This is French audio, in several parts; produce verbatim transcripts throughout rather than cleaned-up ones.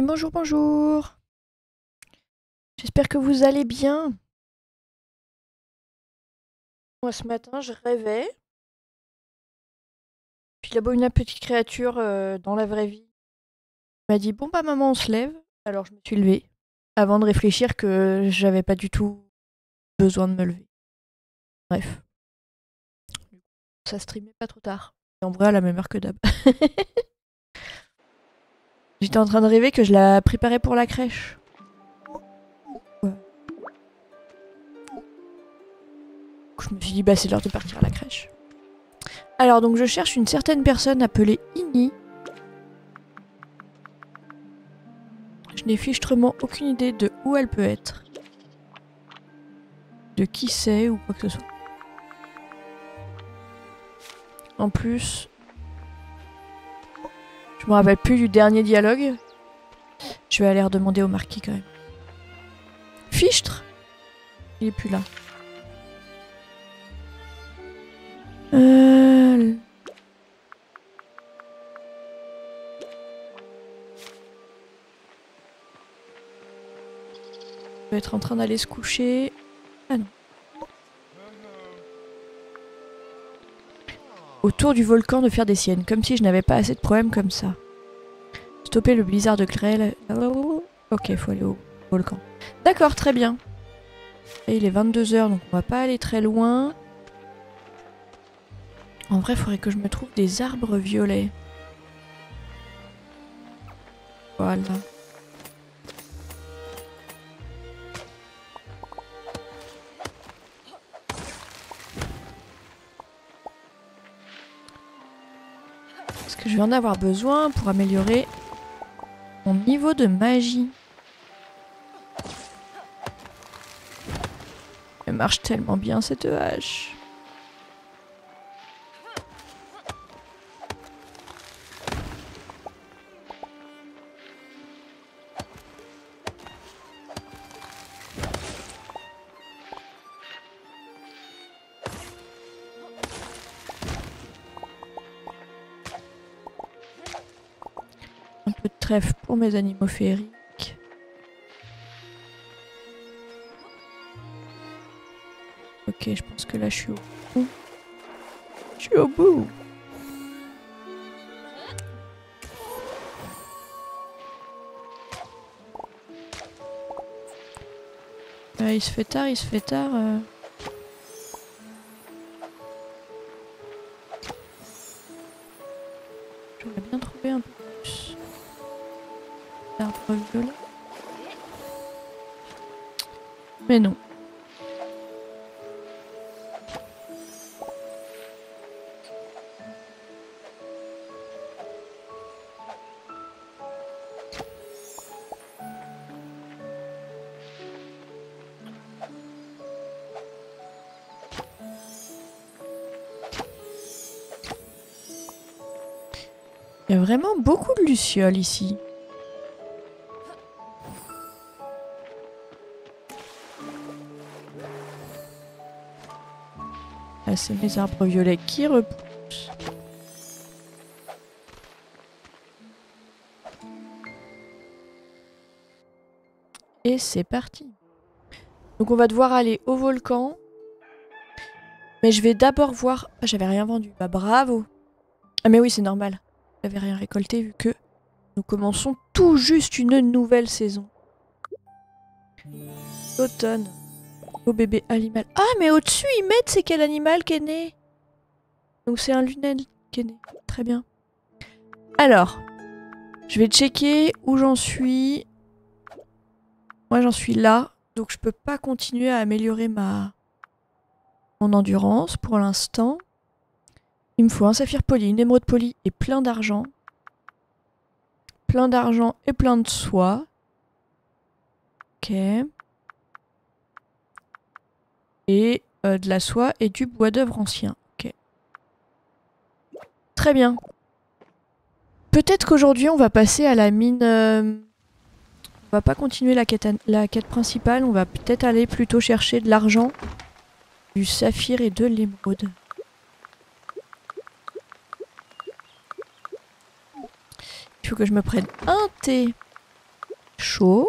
Bonjour, bonjour. J'espère que vous allez bien. Moi, ce matin, je rêvais. Puis là-bas, une petite créature euh, dans la vraie vie m'a dit bon, bah, maman, on se lève. Alors, je me suis levée avant de réfléchir que j'avais pas du tout besoin de me lever. Bref. Ça streamait pas trop tard. Et en vrai, à la même heure que d'hab. J'étais en train de rêver que je la préparais pour la crèche. Ouais. Je me suis dit, bah, c'est l'heure de partir à la crèche. Alors, donc, je cherche une certaine personne appelée Ini. Je n'ai fichtrement aucune idée de où elle peut être. De qui c'est ou quoi que ce soit. En plus, je me rappelle plus du dernier dialogue. Je vais aller redemander au marquis quand même. Fichtre? Il est plus là. Euh... Il doit être en train d'aller se coucher. Ah non. Autour du volcan de faire des siennes, comme si je n'avais pas assez de problèmes comme ça. Stopper le blizzard de grêle. Ok, faut aller au volcan. D'accord, très bien. Et il est vingt-deux heures, donc on va pas aller très loin. En vrai, il faudrait que je me trouve des arbres violets. Voilà. Est-ce que je vais en avoir besoin pour améliorer mon niveau de magie? Elle marche tellement bien cette hache. Un peu de trèfle pour mes animaux féeriques. Ok, je pense que là je suis au bout. Je suis au bout. Euh, il se fait tard, il se fait tard. Euh... J'aurais bien trouvé un peu plus d'arbres violets. Mais non. Il y a vraiment beaucoup de lucioles ici. Là, c'est mes arbres violets qui repoussent. Et c'est parti. Donc on va devoir aller au volcan. Mais je vais d'abord voir... Ah, j'avais rien vendu. Bah bravo. Ah mais oui, c'est normal. J'avais rien récolté vu que nous commençons tout juste une nouvelle saison. Automne. Au bébé animal. Ah mais au-dessus ils mettent c'est quel animal qui est né. Donc c'est un lunel qui est né. Très bien. Alors, je vais checker où j'en suis. Moi j'en suis là. Donc je peux pas continuer à améliorer ma mon endurance pour l'instant. Il me faut un saphir poli, une émeraude polie et plein d'argent. Plein d'argent et plein de soie. Ok. Et euh, de la soie et du bois d'œuvre ancien. Ok. Très bien. Peut-être qu'aujourd'hui on va passer à la mine... Euh... On va pas continuer la quête, la quête principale. On va peut-être aller plutôt chercher de l'argent, du saphir et de l'émeraude. Il faut que je me prenne un thé. chaud.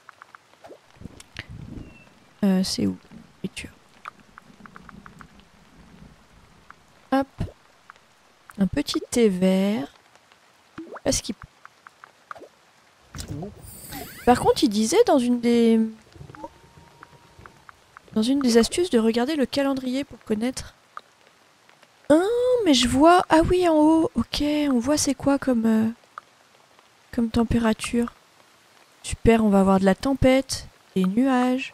Euh, c'est où? Nourriture. Hop. Un petit thé vert. Parce qu'il... Par contre, il disait dans une des... Dans une des astuces de regarder le calendrier pour connaître... Ah, mais je vois... Ah oui, en haut. Ok, on voit c'est quoi comme... Euh... Comme température. Super, on va avoir de la tempête. Des nuages.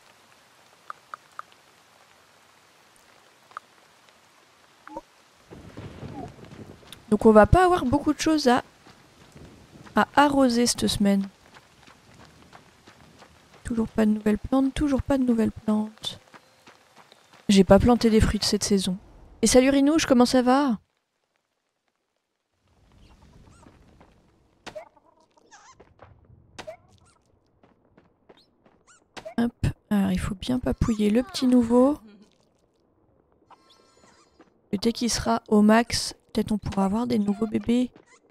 Donc on va pas avoir beaucoup de choses à... à arroser cette semaine. Toujours pas de nouvelles plantes, toujours pas de nouvelles plantes. J'ai pas planté des fruits de cette saison. Et salut Rinouche, comment ça va? Hop, alors il faut bien papouiller le petit nouveau. Et dès qu'il sera au max, peut-être on pourra avoir des nouveaux bébés.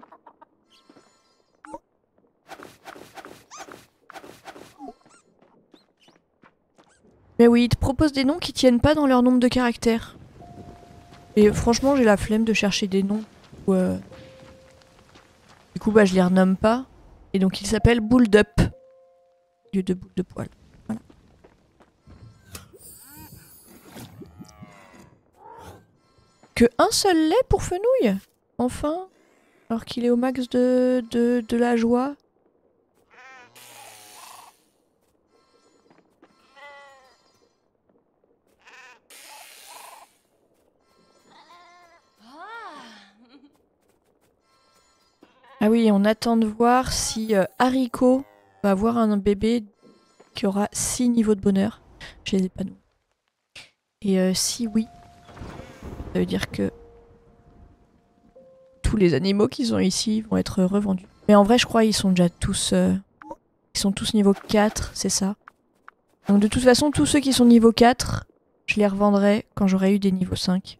Mais oui, ils te proposent des noms qui tiennent pas dans leur nombre de caractères. Et franchement, j'ai la flemme de chercher des noms où, euh... du coup, bah, je les renomme pas. Et donc, il s'appelle Boule d'Up. Lieu de boule de poil. Voilà. Que un seul lait pour Fenouil? Enfin? Alors qu'il est au max de, de, de la joie. Ah oui, on attend de voir si euh, Haricot va avoir un bébé qui aura six niveaux de bonheur. Je les ai pas nous. Et euh, si oui, ça veut dire que tous les animaux qui sont ici vont être revendus. Mais en vrai, je crois qu'ils sont déjà tous... Euh, ils sont tous niveau quatre, c'est ça. Donc de toute façon, tous ceux qui sont niveau quatre, je les revendrai quand j'aurai eu des niveaux cinq.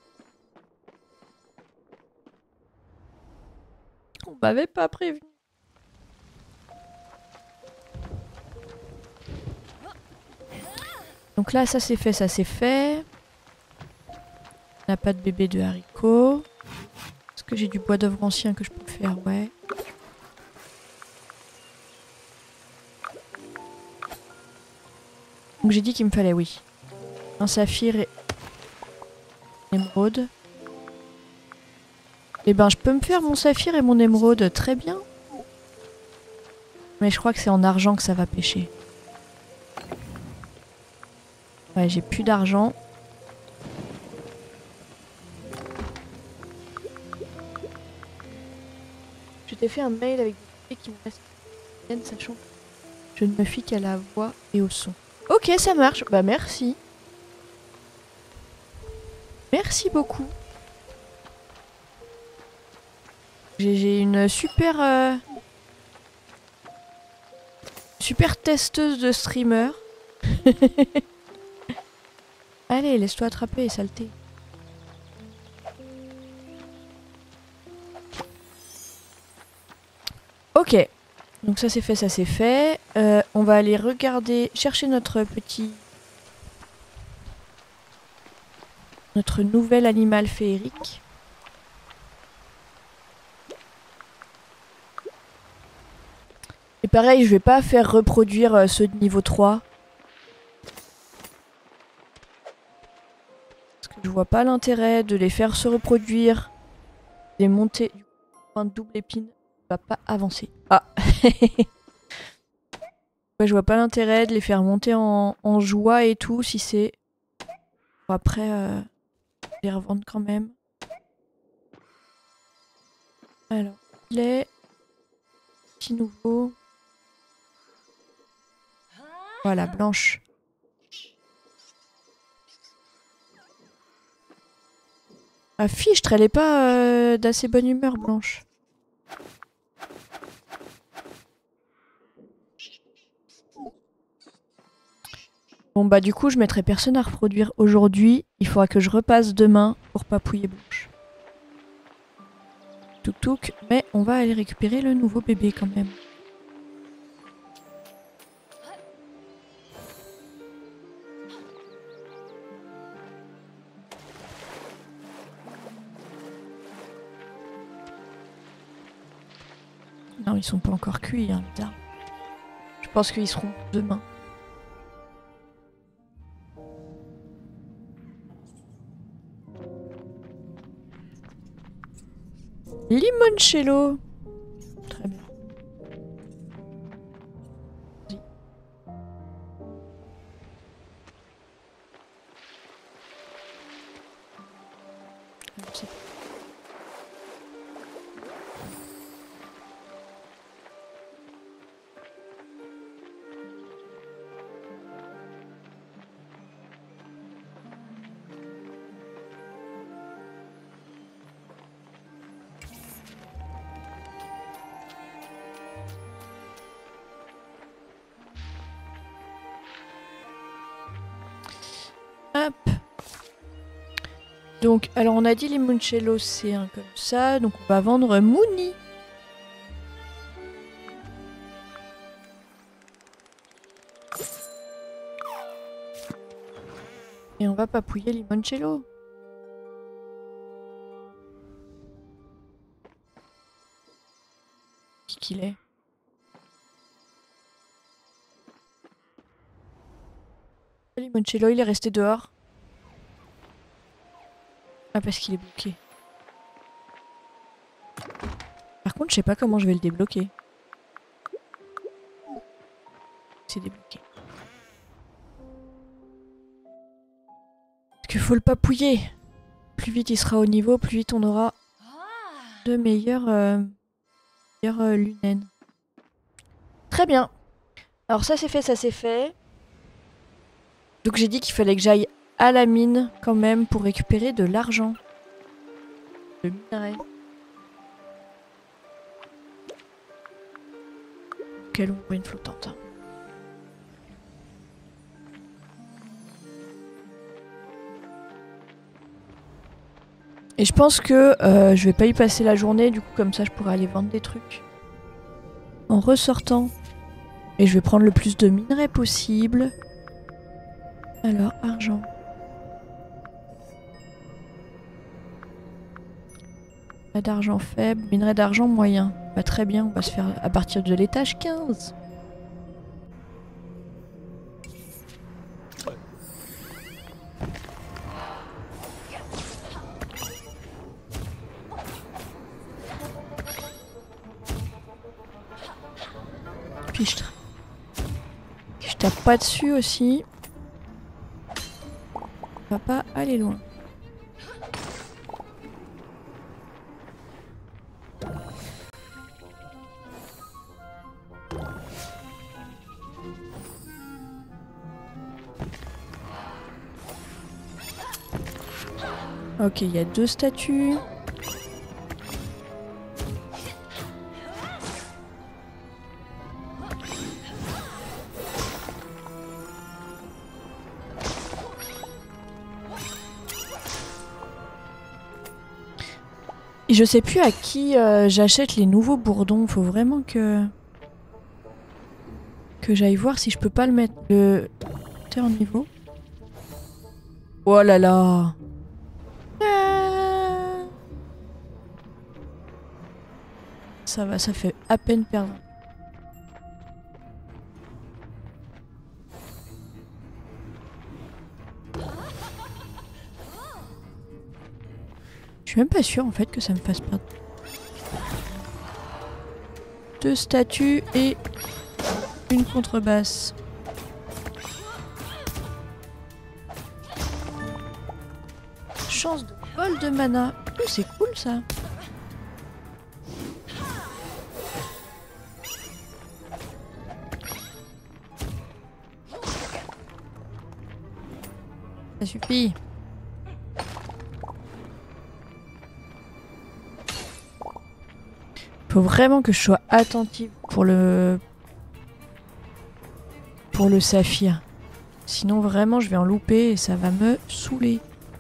On m'avait pas prévenu. Donc là, ça c'est fait, ça c'est fait. On n'a pas de bébé de haricots. Est-ce que j'ai du bois d'œuvre ancien que je peux faire? Ouais. Donc j'ai dit qu'il me fallait, oui, un saphir et une émeraude. Eh ben je peux me faire mon saphir et mon émeraude très bien. Mais je crois que c'est en argent que ça va pêcher. Ouais, j'ai plus d'argent. Je t'ai fait un mail avec des qui me restent, sachant que je ne me fie qu'à la voix et au son. Ok, ça marche. Bah merci. Merci beaucoup. J'ai une super... Euh, super testeuse de streamer. Allez, laisse-toi attraper, saleté. Ok. Donc ça c'est fait, ça c'est fait. Euh, on va aller regarder, chercher notre petit... Notre nouvel animal féerique. Et pareil, je vais pas faire reproduire euh, ceux de niveau trois. Parce que je vois pas l'intérêt de les faire se reproduire. Les monter du point de double épine va pas avancer. Ah. Ouais, je vois pas l'intérêt de les faire monter en, en joie et tout si c'est... Bon, après, euh, les revendre quand même. Alors, les petits nouveaux. Voilà, blanche. Ah fiche, elle est pas euh, d'assez bonne humeur, blanche. Bon bah du coup je mettrai personne à reproduire aujourd'hui. Il faudra que je repasse demain pour papouiller blanche. Touk touk, mais on va aller récupérer le nouveau bébé quand même. Non, ils sont pas encore cuits, hein, les arbres. Je pense qu'ils seront demain. Limoncello. Très bien. Vas-y. Hop. Donc, alors on a dit limoncello, c'est un comme ça. Donc on va vendre Mouni. Et on va papouiller limoncello. Qui qu'il est? Limoncello, il est resté dehors. Ah, parce qu'il est bloqué. Par contre, je sais pas comment je vais le débloquer. C'est débloqué. Parce qu'il faut le papouiller. Plus vite il sera au niveau, plus vite on aura de meilleurs, euh, meilleurs euh, lunènes. Très bien. Alors ça c'est fait, ça c'est fait. Donc j'ai dit qu'il fallait que j'aille à la mine quand même pour récupérer de l'argent. Le minerai. Quelle ombre une flottante. Et je pense que euh, je vais pas y passer la journée, du coup comme ça je pourrais aller vendre des trucs. En ressortant. Et je vais prendre le plus de minerais possible. Alors, argent. Minerai d'argent faible, minerai d'argent moyen. Bah très bien, on va se faire à partir de l'étage quinze. Puis je, je tape pas dessus aussi. On va pas aller loin. Ok, il y a deux statues. Et je sais plus à qui euh, j'achète les nouveaux bourdons. Faut vraiment que que j'aille voir si je peux pas le mettre le t'es en niveau. Oh là là. Ah. Ça va, ça fait à peine perdre. Je suis même pas sûre en fait que ça me fasse perdre. Deux statues et une contrebasse. Chance de vol de mana. Oh, c'est cool ça. Ça suffit. Faut vraiment que je sois attentive pour le pour le saphir. Sinon vraiment je vais en louper et ça va me saouler.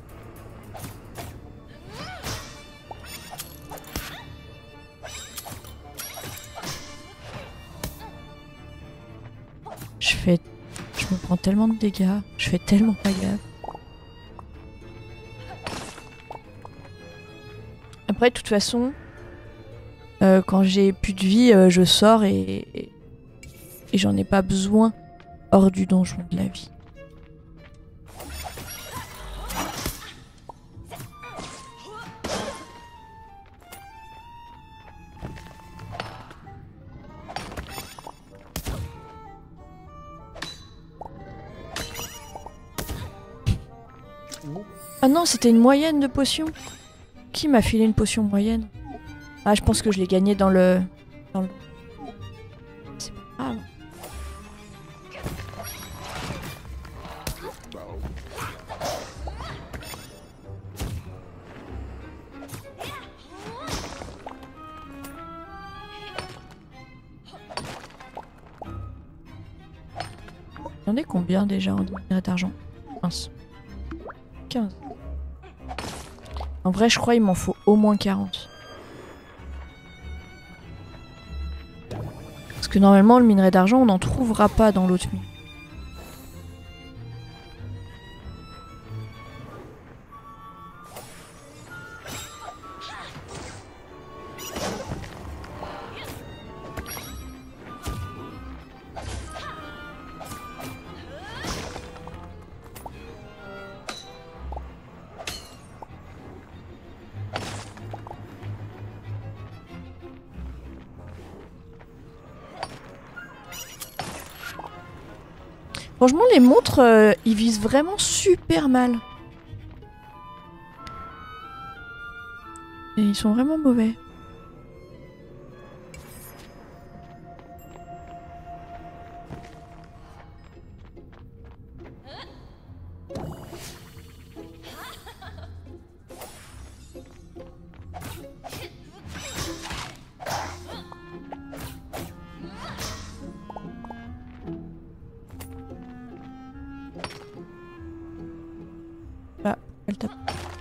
Je fais je me prends tellement de dégâts, je fais tellement pas gaffe. Après de toute façon Euh, quand j'ai plus de vie, euh, je sors et, et, et j'en ai pas besoin hors du donjon de la vie. Ah non, c'était une moyenne de potion. Qui m'a filé une potion moyenne? Ah, je pense que je l'ai gagnée dans le... Dans le... C'est pas grave. J'en ai combien déjà en minerai d'argent? quinze. quinze. En vrai, je crois qu'il m'en faut au moins quarante. Parce que normalement, le minerai d'argent, on n'en trouvera pas dans l'autre mine. Franchement, les montres, euh, ils visent vraiment super mal. Et ils sont vraiment mauvais. Ah, elle tape.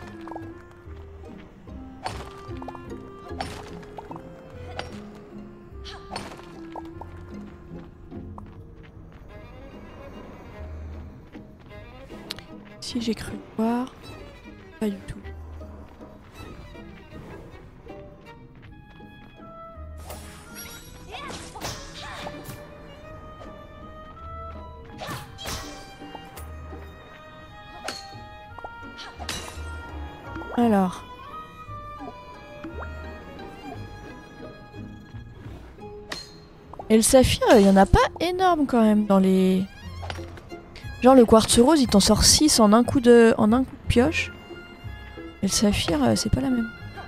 Si j'ai cru voir, pas du tout. Alors. Et le saphir, il y en a pas énorme quand même dans les... Genre le quartz rose, il t'en sort six en un coup de, en un coup de pioche. Et le saphir, c'est pas la même.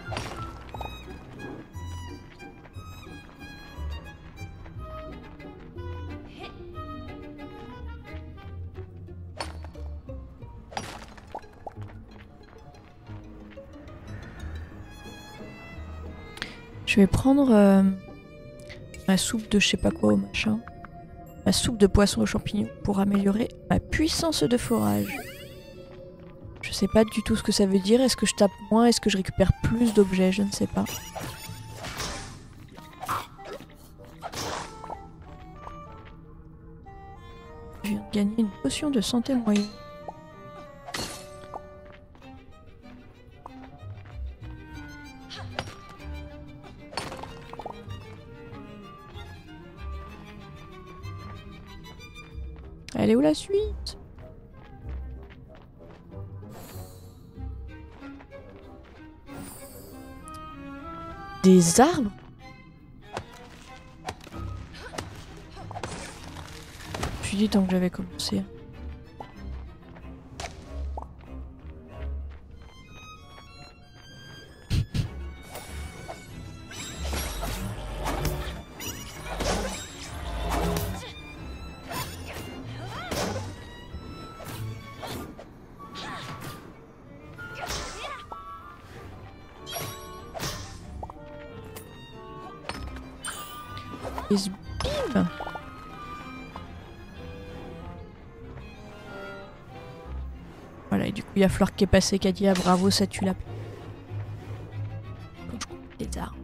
Je vais prendre euh, ma soupe de je sais pas quoi au machin. Ma soupe de poisson aux champignons pour améliorer ma puissance de forage. Je sais pas du tout ce que ça veut dire. Est-ce que je tape moins? Est-ce que je récupère plus d'objets? Je ne sais pas. Je viens de gagner une potion de santé moyenne. Elle est où la suite? Des arbres? Je me suis dit tant que j'avais commencé. Bim. Voilà, et du coup, il y a Flore qui est passée, qui a dit ah bravo, ça tue la... Quand je coupe les arbres.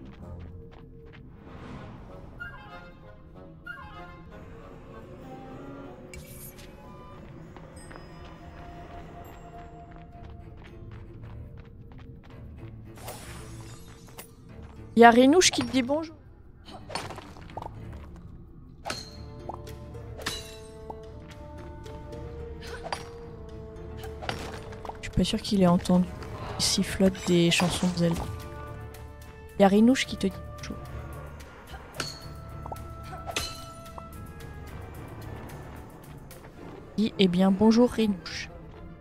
Il y a Rinouche qui te dit bonjour. Je suis pas sûre qu'il ait entendu. Il sifflote des chansons de Zelda. Il y a Rinouche qui te dit bonjour. Il dit eh bien bonjour Rinouche.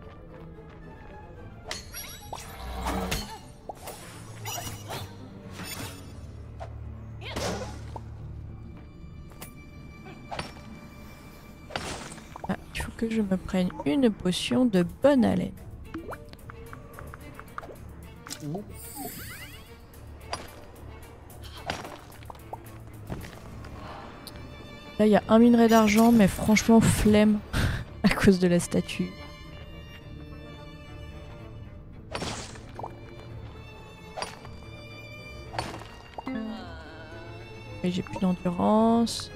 Ah, il faut que je me prenne une potion de bonne haleine. Là, il y a un minerai d'argent, mais franchement, flemme à cause de la statue. Et j'ai plus d'endurance.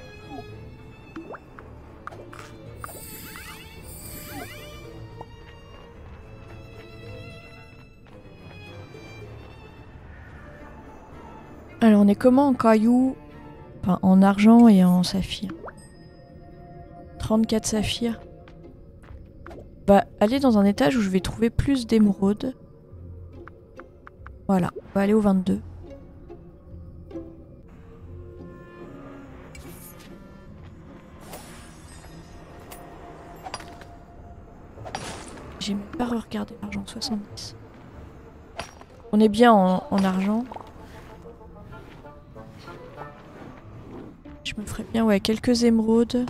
Alors, on est comment en cailloux? Enfin, en argent et en saphir. trente-quatre saphirs. On va aller dans un étage où je vais trouver plus d'émeraudes. Voilà, on va aller au vingt-deux. J'ai même pas regardé l'argent, soixante-dix. On est bien en, en argent. Je me ferais bien, ouais, quelques émeraudes.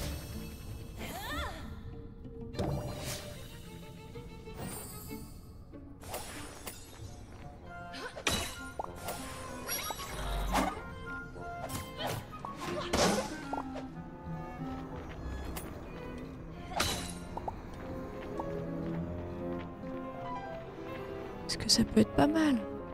Est-ce que ça peut être pas mal?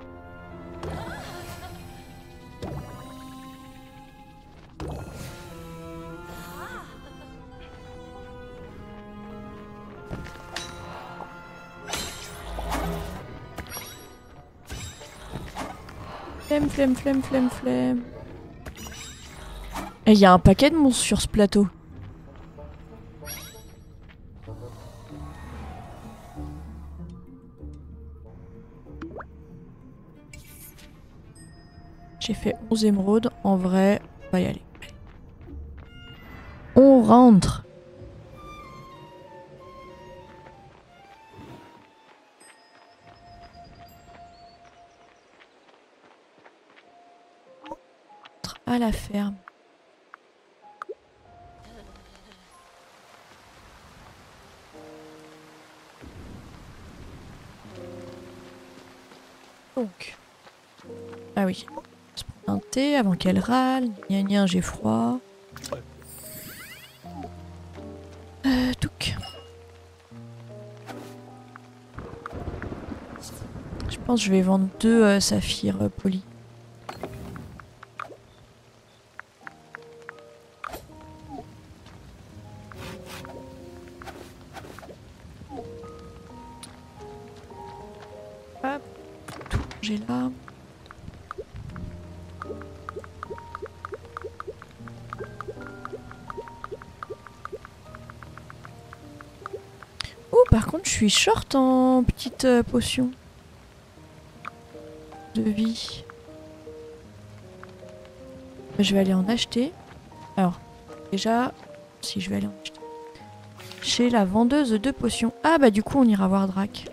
Flemme, flemme, flemme, flemme, flemme. Et il y a un paquet de monstres sur ce plateau. J'ai fait onze émeraudes. En vrai, on va y aller. On rentre. À la ferme. Donc. Ah oui. On va se prendre un thé avant qu'elle râle. Gna gna, j'ai froid. Euh, touc. Je pense que je vais vendre deux euh, saphirs euh, polis. Hop, tout j'ai là. Oh, par contre, je suis short en petite euh, potion de vie. Je vais aller en acheter. Alors, déjà, si je vais aller en acheter. Chez la vendeuse de potions. Ah bah du coup, on ira voir Drac.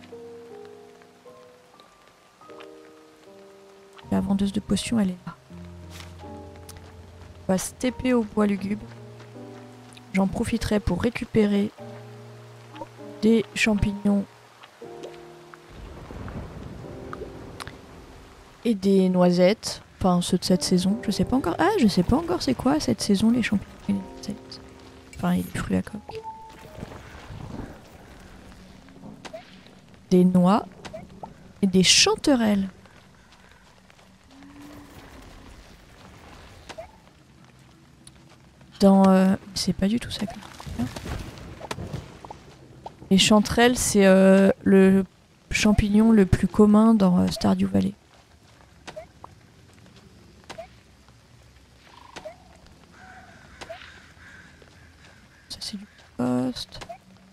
La vendeuse de potions, elle est là. On va se T P au bois lugubre. J'en profiterai pour récupérer des champignons et des noisettes. Enfin, ceux de cette saison. Je sais pas encore. Ah, je sais pas encore c'est quoi cette saison, les champignons et les noisettes. Enfin, et les fruits à coque. Des noix et des chanterelles. Dans... Euh, c'est pas du tout ça. Les chanterelles, c'est euh, le champignon le plus commun dans euh, Stardew Valley. compost.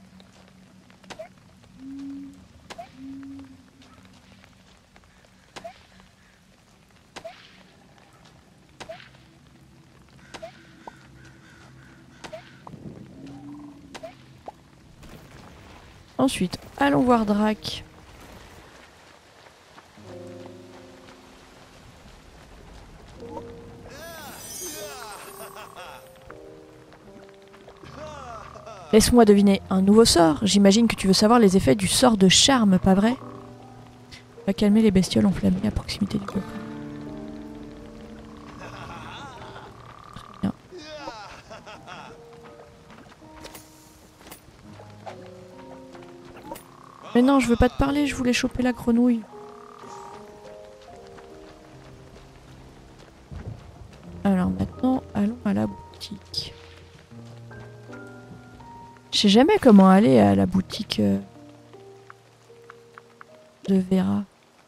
Ensuite, allons voir Drac. Laisse-moi deviner, un nouveau sort. J'imagine que tu veux savoir les effets du sort de charme, pas vrai? Va calmer les bestioles enflammées à proximité du coffre. Très bien. Mais non, je veux pas te parler, je voulais choper la grenouille. Alors maintenant, allons à la boutique. Je sais jamais comment aller à la boutique euh, de Vera.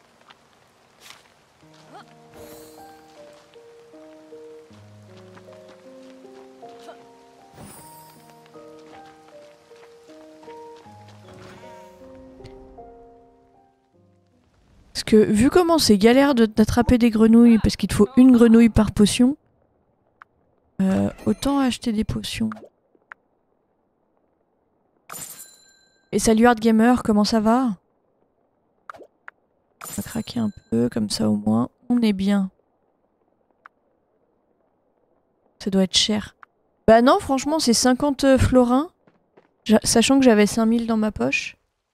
Parce que vu comment c'est galère de- d'attraper des grenouilles, parce qu'il te faut une grenouille par potion, euh, autant acheter des potions. Et salut Hard Gamer, comment ça va? On va craquer un peu, comme ça au moins, on est bien. Ça doit être cher. Bah non, franchement, c'est cinquante florins, sachant que j'avais cinq mille dans ma poche.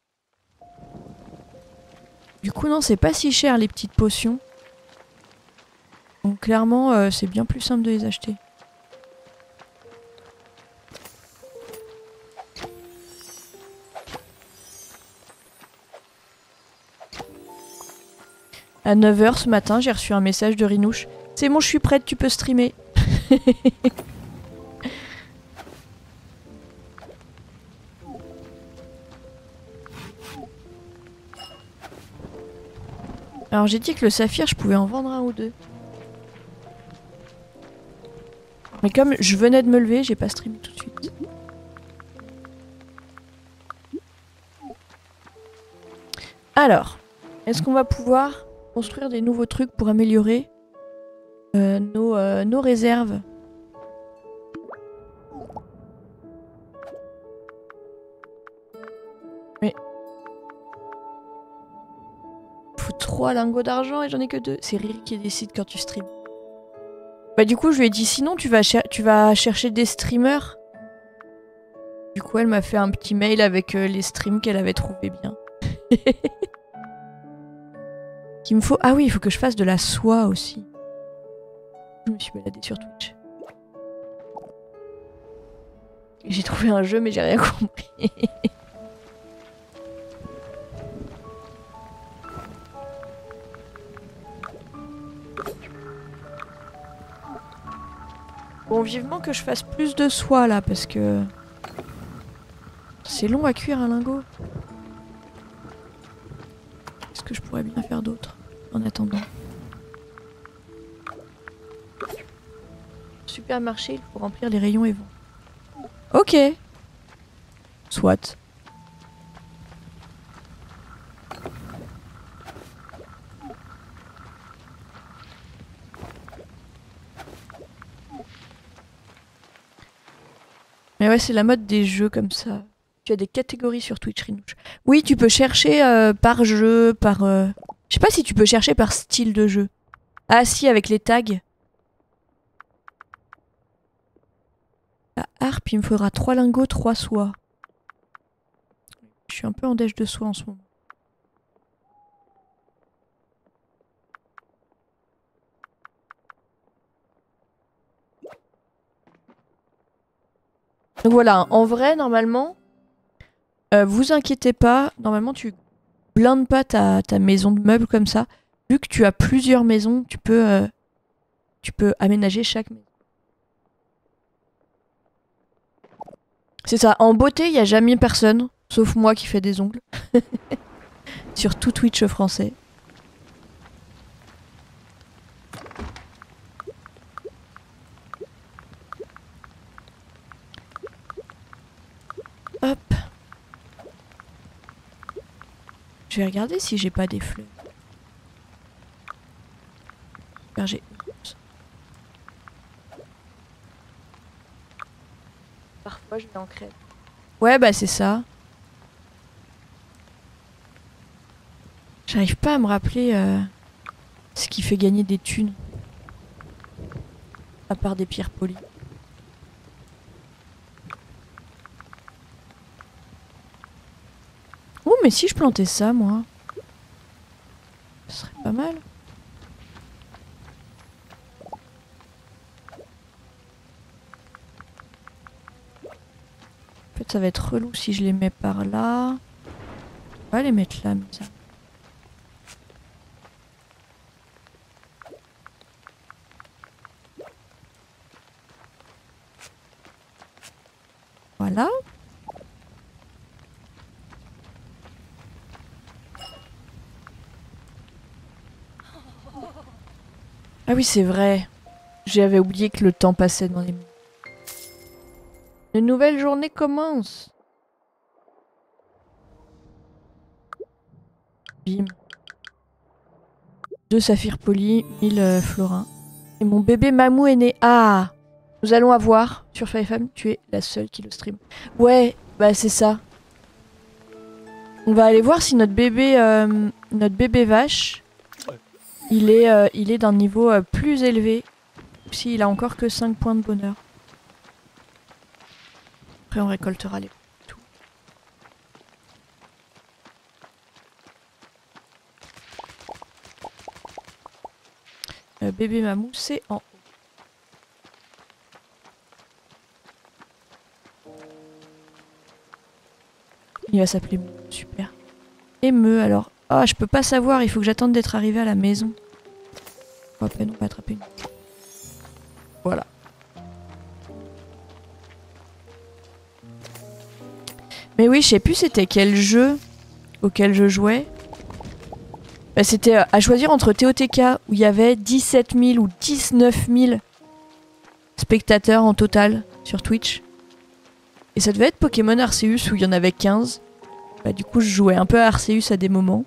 Du coup, non, c'est pas si cher les petites potions. Donc clairement, euh, c'est bien plus simple de les acheter. À neuf heures ce matin, j'ai reçu un message de Rinouche. C'est bon, je suis prête, tu peux streamer. Alors j'ai dit que le saphir, je pouvais en vendre un ou deux. Mais comme je venais de me lever, j'ai pas streamé tout de suite. Alors, est-ce qu'on va pouvoir construire des nouveaux trucs pour améliorer euh, nos, euh, nos réserves? Mais... faut trois lingots d'argent et j'en ai que deux. C'est Riri qui décide quand tu streams. Bah du coup je lui ai dit sinon tu vas, tu vas chercher des streamers. Du coup elle m'a fait un petit mail avec euh, les streams qu'elle avait trouvé bien. Qu'il me faut... Ah oui, il faut que je fasse de la soie aussi. Je me suis baladée sur Twitch. J'ai trouvé un jeu mais j'ai rien compris. Bon, vivement que je fasse plus de soie là, parce que... c'est long à cuire un lingot. Qu'est-ce que je pourrais bien faire d'autre en attendant? Supermarché, il faut remplir les rayons et vendre. Ok. Soit. Mais ouais, c'est la mode des jeux comme ça. Tu as des catégories sur Twitch, Rinouche. Oui, tu peux chercher euh, par jeu, par... Euh... Je sais pas si tu peux chercher par style de jeu. Ah si, avec les tags. La harpe, il me faudra trois lingots, trois soies. Je suis un peu en dèche de soie en ce moment. Donc voilà, en vrai, normalement, euh, vous inquiétez pas, normalement tu blindes pas ta, ta maison de meubles comme ça. Vu que tu as plusieurs maisons, tu peux, euh, tu peux aménager chaque maison. C'est ça, en beauté, il n'y a jamais personne, sauf moi qui fais des ongles. Sur tout Twitch français. Je vais regarder si j'ai pas des fleurs. J'ai... Parfois je vais en crêpe. Ouais bah c'est ça. J'arrive pas à me rappeler euh, ce qui fait gagner des thunes. À part des pierres polies. Oh mais si je plantais ça moi. Ce serait pas mal. En fait ça va être relou si je les mets par là. On va les mettre là mais ça. Voilà. Ah oui, c'est vrai. J'avais oublié que le temps passait dans les... Une nouvelle journée commence. Bim. Deux saphirs polis, mille euh, florins. Et mon bébé Mamou est né. Ah! Nous allons avoir, sur Fire Femme, tu es la seule qui le stream. Ouais, bah c'est ça. On va aller voir si notre bébé, euh, notre bébé vache, il est, euh, il est d'un niveau euh, plus élevé. Ou s'il a encore que cinq points de bonheur. Après on récoltera les tout. Euh, bébé Mamou, c'est en haut. Il va s'appeler Meux, super. Et Meux alors. Ah, je peux pas savoir, il faut que j'attende d'être arrivé à la maison. Oh, à peine, on va attraper une. Voilà. Mais oui, je sais plus c'était quel jeu auquel je jouais. Bah, c'était à choisir entre T O T K où il y avait dix-sept mille ou dix-neuf mille spectateurs en total sur Twitch. Et ça devait être Pokémon Arceus où il y en avait quinze. Bah, du coup, je jouais un peu à Arceus à des moments.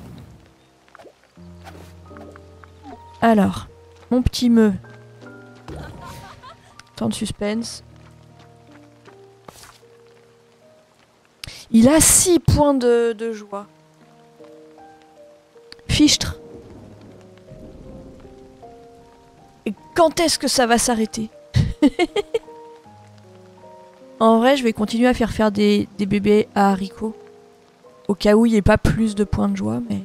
Alors, mon petit Meux. Temps de suspense. Il a six points de, de joie. Fichtre. Et quand est-ce que ça va s'arrêter? En vrai, je vais continuer à faire faire des, des bébés à haricots. Au cas où il n'y ait pas plus de points de joie, mais...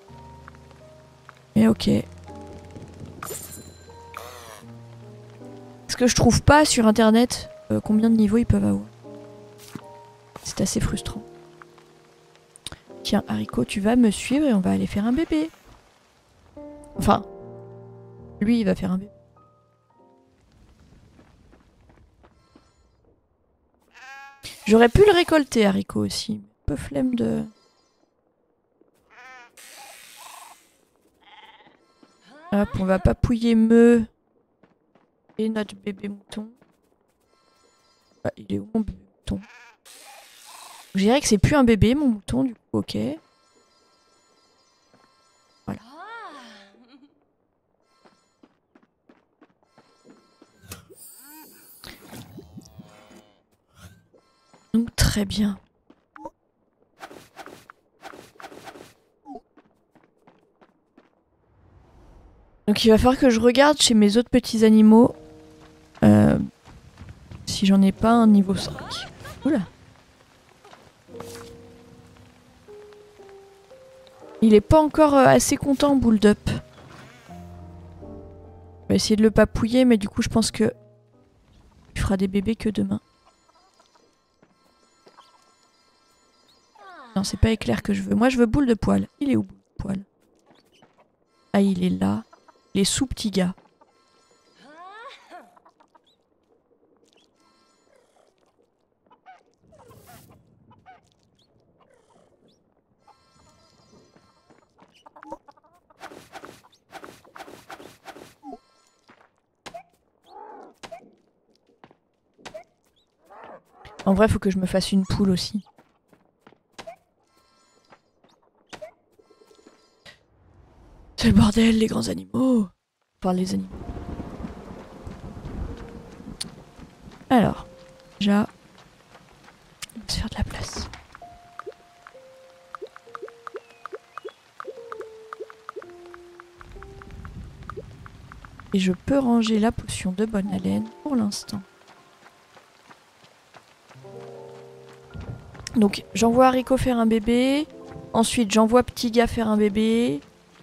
Mais ok. Parce que je trouve pas sur internet euh, combien de niveaux ils peuvent avoir. C'est assez frustrant. Tiens, haricot, tu vas me suivre et on va aller faire un bébé. Enfin, lui, il va faire un bébé. J'aurais pu le récolter, haricot, aussi. Un peu flemme de... Hop, on va papouiller Meux. Et notre bébé mouton. Ah, il est où mon bébé mouton? Je dirais que c'est plus un bébé, mon mouton, du coup, ok. Voilà. Donc, très bien. Donc il va falloir que je regarde chez mes autres petits animaux euh, si j'en ai pas un niveau cinq. Oula. Il est pas encore euh, assez content, Bulldup. On va essayer de le papouiller, mais du coup je pense que il fera des bébés que demain. Non, c'est pas éclair que je veux. Moi je veux boule de poil. Il est où, boule de poil? Ah, il est là. Il est sous petit gars. En vrai, faut que je me fasse une poule aussi. C'est le bordel, les grands animaux. Enfin, les animaux. Alors, déjà, on va se faire de la place. Et je peux ranger la potion de bonne haleine pour l'instant. Donc, j'envoie Haricot faire un bébé. Ensuite, j'envoie Petit Gars faire un bébé.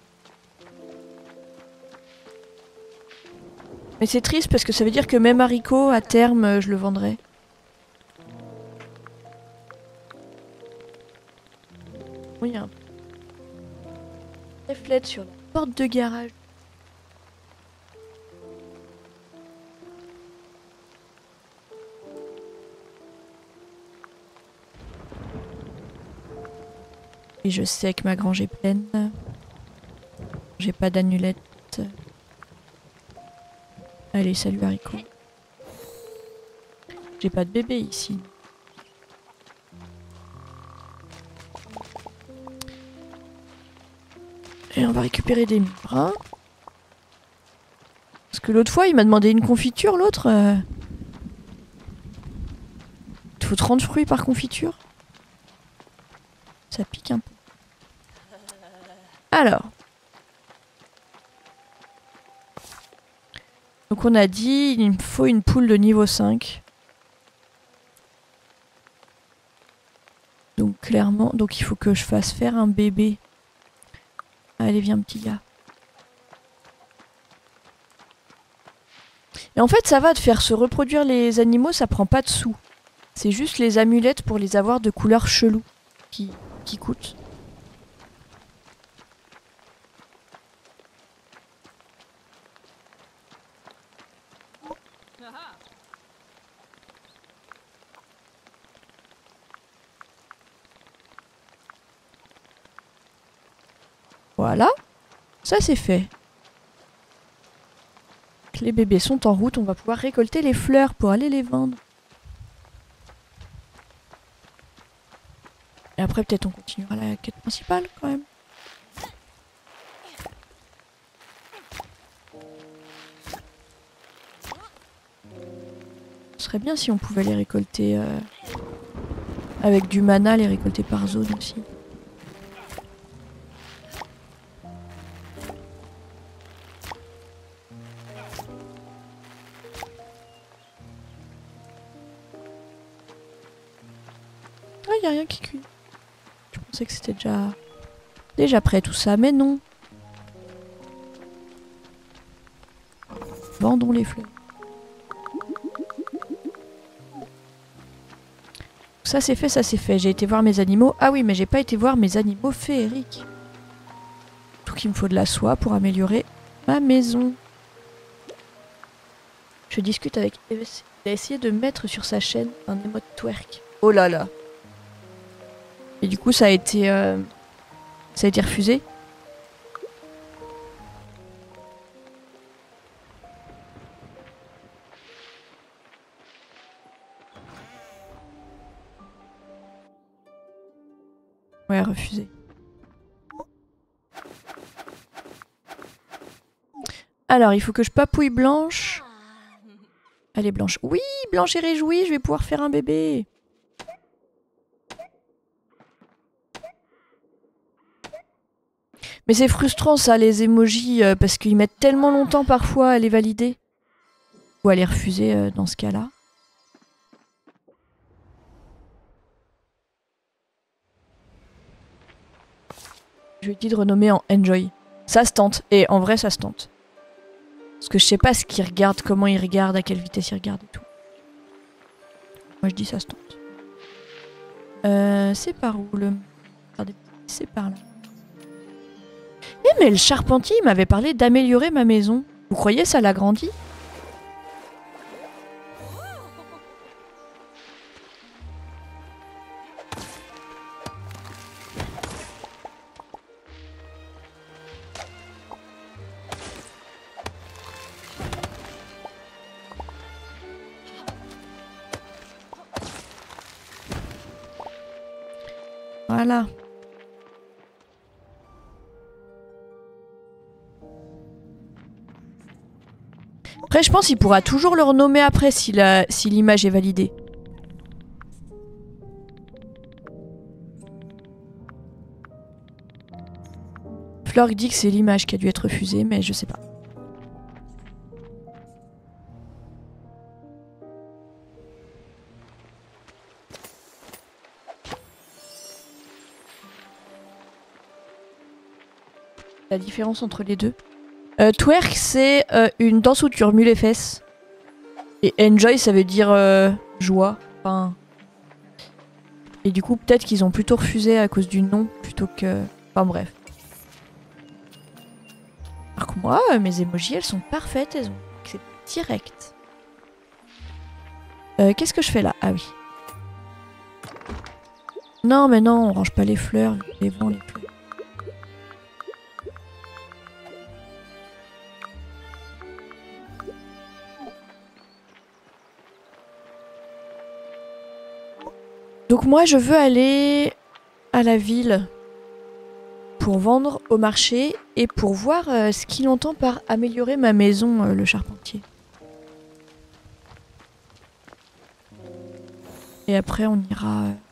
Mais c'est triste parce que ça veut dire que même Haricot, à terme, je le vendrai. Oui, il y a un reflet sur la porte de garage. Et je sais que ma grange est pleine. J'ai pas d'annulette. Allez, salut Haricot. J'ai pas de bébé ici. Et on va récupérer des murs, hein. Parce que l'autre fois, il m'a demandé une confiture, l'autre. Euh... Il faut trente fruits par confiture. Ça pique un peu. Alors. Donc on a dit, il me faut une poule de niveau cinq. Donc clairement, donc il faut que je fasse faire un bébé. Allez, viens petit gars. Et en fait ça va de faire se reproduire les animaux, ça prend pas de sous. C'est juste les amulettes pour les avoir de couleurs cheloues qui, qui coûtent. Voilà, ça c'est fait. Les bébés sont en route, on va pouvoir récolter les fleurs pour aller les vendre. Et après peut-être on continuera la quête principale quand même. Ce serait bien si on pouvait les récolter euh, avec du mana, les récolter par zone aussi. Ah, y a rien qui cuit. Je pensais que c'était déjà... déjà prêt tout ça, mais non. Vendons les fleurs. Ça c'est fait, ça c'est fait. J'ai été voir mes animaux. Ah oui, mais j'ai pas été voir mes animaux féeriques. Tout qu'il me faut de la soie pour améliorer ma maison. Je discute avec E V C. Il a essayé de mettre sur sa chaîne un emote twerk. Oh là là. Et du coup ça a été... Euh, ça a été refusé. Ouais, refusé. Alors, il faut que je papouille Blanche. Elle est Blanche. Oui, Blanche est réjouie, je vais pouvoir faire un bébé. Mais c'est frustrant ça, les emojis, euh, parce qu'ils mettent tellement longtemps parfois à les valider. Ou à les refuser euh, dans ce cas-là. Je lui ai dit de renommer en Enjoy. Ça se tente, et en vrai ça se tente. Parce que je sais pas ce qu'il regarde, comment il regarde, à quelle vitesse il regarde et tout. Moi je dis ça se tente. Euh, c'est par où le... C'est par là. Eh mais le charpentier il m'avait parlé d'améliorer ma maison. Vous croyez ça l'agrandit ? Voilà. Après, je pense qu'il pourra toujours le renommer après si la... si l'image est validée. Flore dit que c'est l'image qui a dû être refusée, mais je sais pas. La différence entre les deux. Euh, twerk, c'est euh, une danse où tu remues les fesses. Et enjoy, ça veut dire euh, joie. Enfin... Et du coup, peut-être qu'ils ont plutôt refusé à cause du nom plutôt que... Enfin bref. Alors que moi, mes emojis, elles sont parfaites. Elles ont... C'est direct. Euh, Qu'est-ce que je fais là? Ah oui. Non, mais non, on range pas les fleurs. Les vents, les fleurs. Donc moi je veux aller à la ville pour vendre au marché et pour voir euh, ce qu'il entend par améliorer ma maison, euh, le charpentier. Et après on ira... Euh...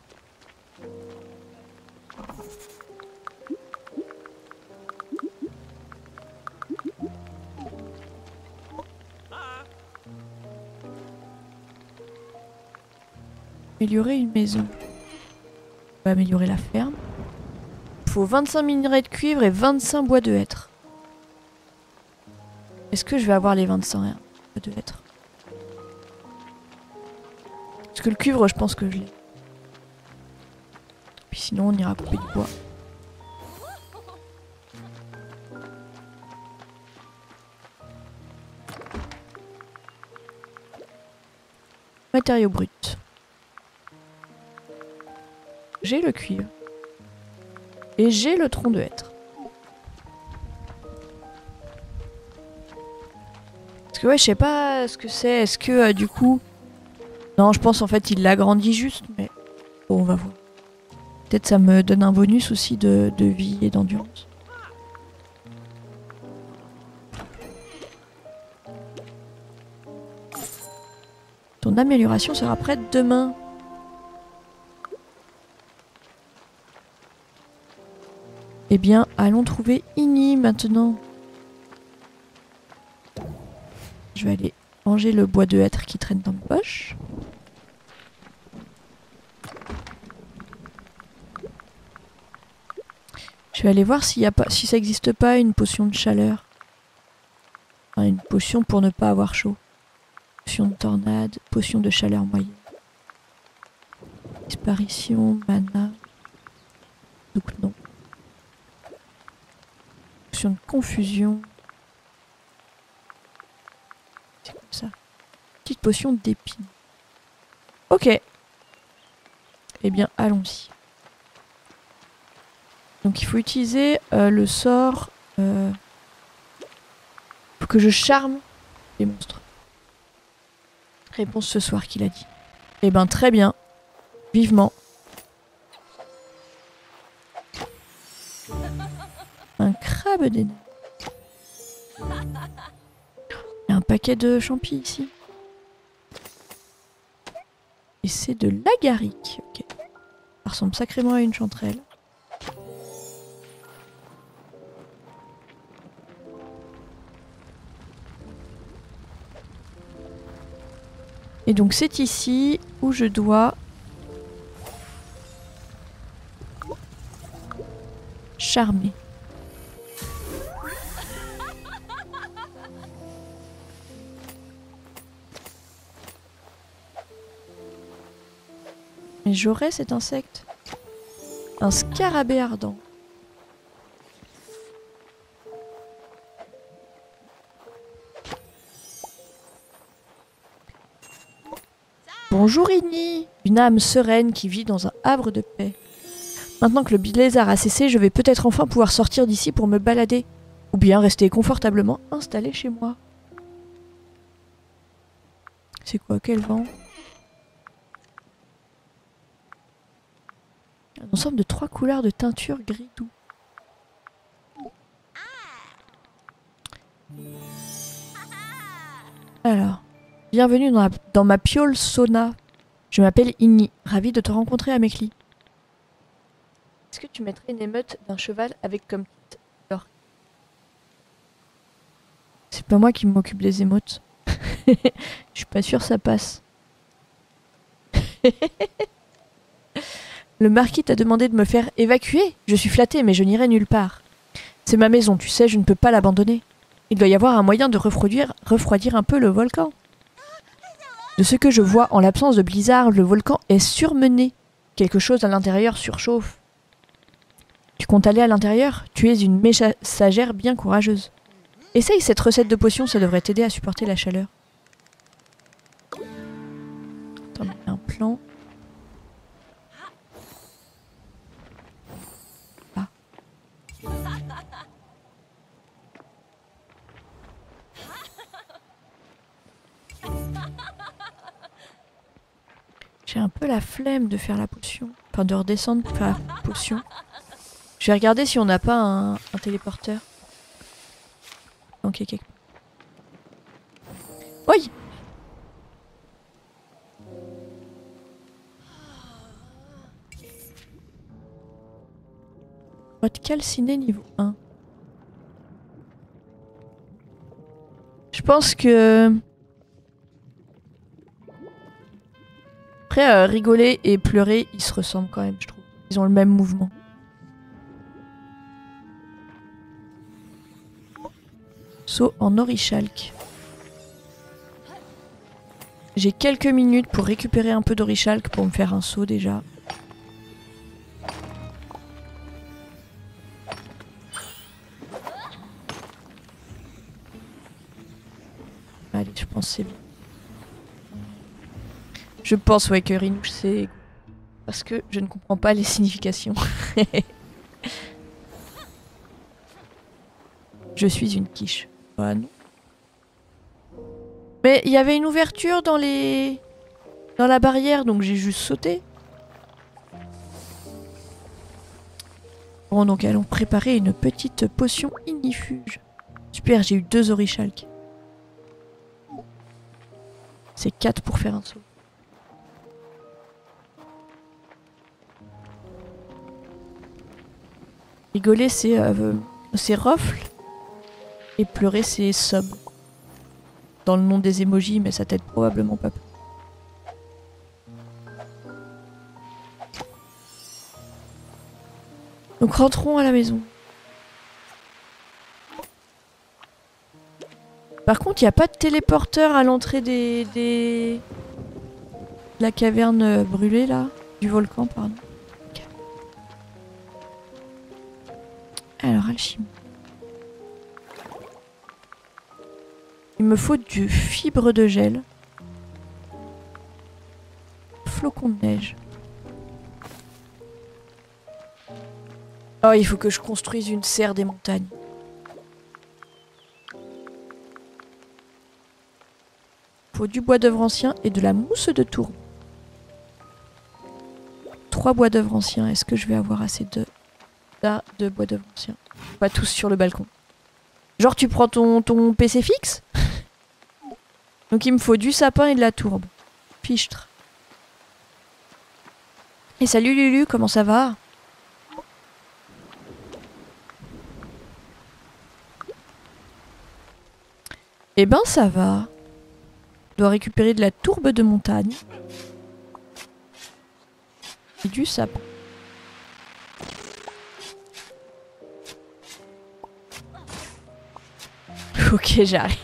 améliorer une maison. On va améliorer la ferme. Il faut vingt-cinq minerais de cuivre et vingt-cinq bois de hêtre. Est-ce que je vais avoir les vingt-cinq bois de hêtre? Parce que le cuivre, je pense que je l'ai. Puis sinon, on ira couper du bois. Matériaux bruts. J'ai le cuivre. Et j'ai le tronc de hêtre. Parce que ouais, je sais pas ce que c'est. Est-ce que euh, du coup... Non, je pense en fait il l'agrandit juste, mais... Bon, on va voir. Peut-être ça me donne un bonus aussi de, de vie et d'endurance. Ton amélioration sera prête demain. Eh bien, allons trouver Ini maintenant. Je vais aller ranger le bois de hêtre qui traîne dans ma poche. Je vais aller voir s'il y a pas, si ça n'existe pas une potion de chaleur. Enfin, une potion pour ne pas avoir chaud. Potion de tornade, potion de chaleur moyenne. Disparition, mana. Donc non. Potion de confusion. C'est comme ça. Petite potion d'épine. Ok. Eh bien, allons-y. Donc il faut utiliser euh, le sort euh, pour que je charme les monstres. Réponse ce soir qu'il a dit. Eh ben très bien. Vivement. Un crabe des neiges. Il y a un paquet de champis ici. Et c'est de l'agaric. Ok. Ça ressemble sacrément à une chanterelle. Et donc c'est ici où je dois charmer. Mais j'aurais cet insecte. Un scarabée ardent. Bonjour Ini, une âme sereine qui vit dans un havre de paix. Maintenant que le blizzard a cessé, je vais peut-être enfin pouvoir sortir d'ici pour me balader. Ou bien rester confortablement installé chez moi. C'est quoi, quel vent? Un ensemble de trois couleurs de teinture gris doux. Alors, bienvenue dans, la, dans ma piole sauna. Je m'appelle Inni, ravie de te rencontrer à Mekli. Est-ce que tu mettrais une émeute d'un cheval avec comme titre alors? C'est pas moi qui m'occupe des émotes. Je suis pas sûre ça passe. Le marquis t'a demandé de me faire évacuer. Je suis flattée, mais je n'irai nulle part. C'est ma maison, tu sais, je ne peux pas l'abandonner. Il doit y avoir un moyen de refroidir, refroidir un peu le volcan. De ce que je vois, en l'absence de blizzard, le volcan est surmené. Quelque chose à l'intérieur surchauffe. Tu comptes aller à l'intérieur? Tu es une messagère bien courageuse. Essaye cette recette de potion, ça devrait t'aider à supporter la chaleur. Attends, il y a un plan. Ah. J'ai un peu la flemme de faire la potion. Enfin, de redescendre pour faire la potion. Je vais regarder si on n'a pas un, un téléporteur. Ok, quelque part. Oui! Votre calciné niveau un. Je pense que... Après, euh, rigoler et pleurer, ils se ressemblent quand même, je trouve. Ils ont le même mouvement. Saut en orichalque. J'ai quelques minutes pour récupérer un peu d'orichalque pour me faire un saut déjà. Allez, je pense que c'est bien. Je pense ouais, que Rinouche c'est... Parce que je ne comprends pas les significations. Je suis une quiche. Ah non. Mais il y avait une ouverture dans les... dans la barrière, donc j'ai juste sauté. Bon, donc allons préparer une petite potion ignifuge. Super, j'ai eu deux orichalques. C'est quatre pour faire un saut. Rigoler, c'est euh, c'est rofle. Et pleurer, c'est sob. Dans le nom des emojis, mais ça t'aide probablement pas. Donc rentrons à la maison. Par contre, il n'y a pas de téléporteur à l'entrée des, des... de la caverne brûlée, là. Du volcan, pardon. Okay. Alors, alchimie. Il me faut du fibre de gel. Flocon de neige. Oh, il faut que je construise une serre des montagnes. Il faut du bois d'œuvre ancien et de la mousse de tourbe. Trois bois d'œuvre anciens. Est-ce que je vais avoir assez de... Là, de bois d'œuvre anciens. Pas tous sur le balcon. Genre, tu prends ton, ton P C fixe? Donc il me faut du sapin et de la tourbe. Fichtre. Et salut Lulu, comment ça va? Eh ben ça va. Je dois récupérer de la tourbe de montagne. Et du sapin. Ok, j'arrive.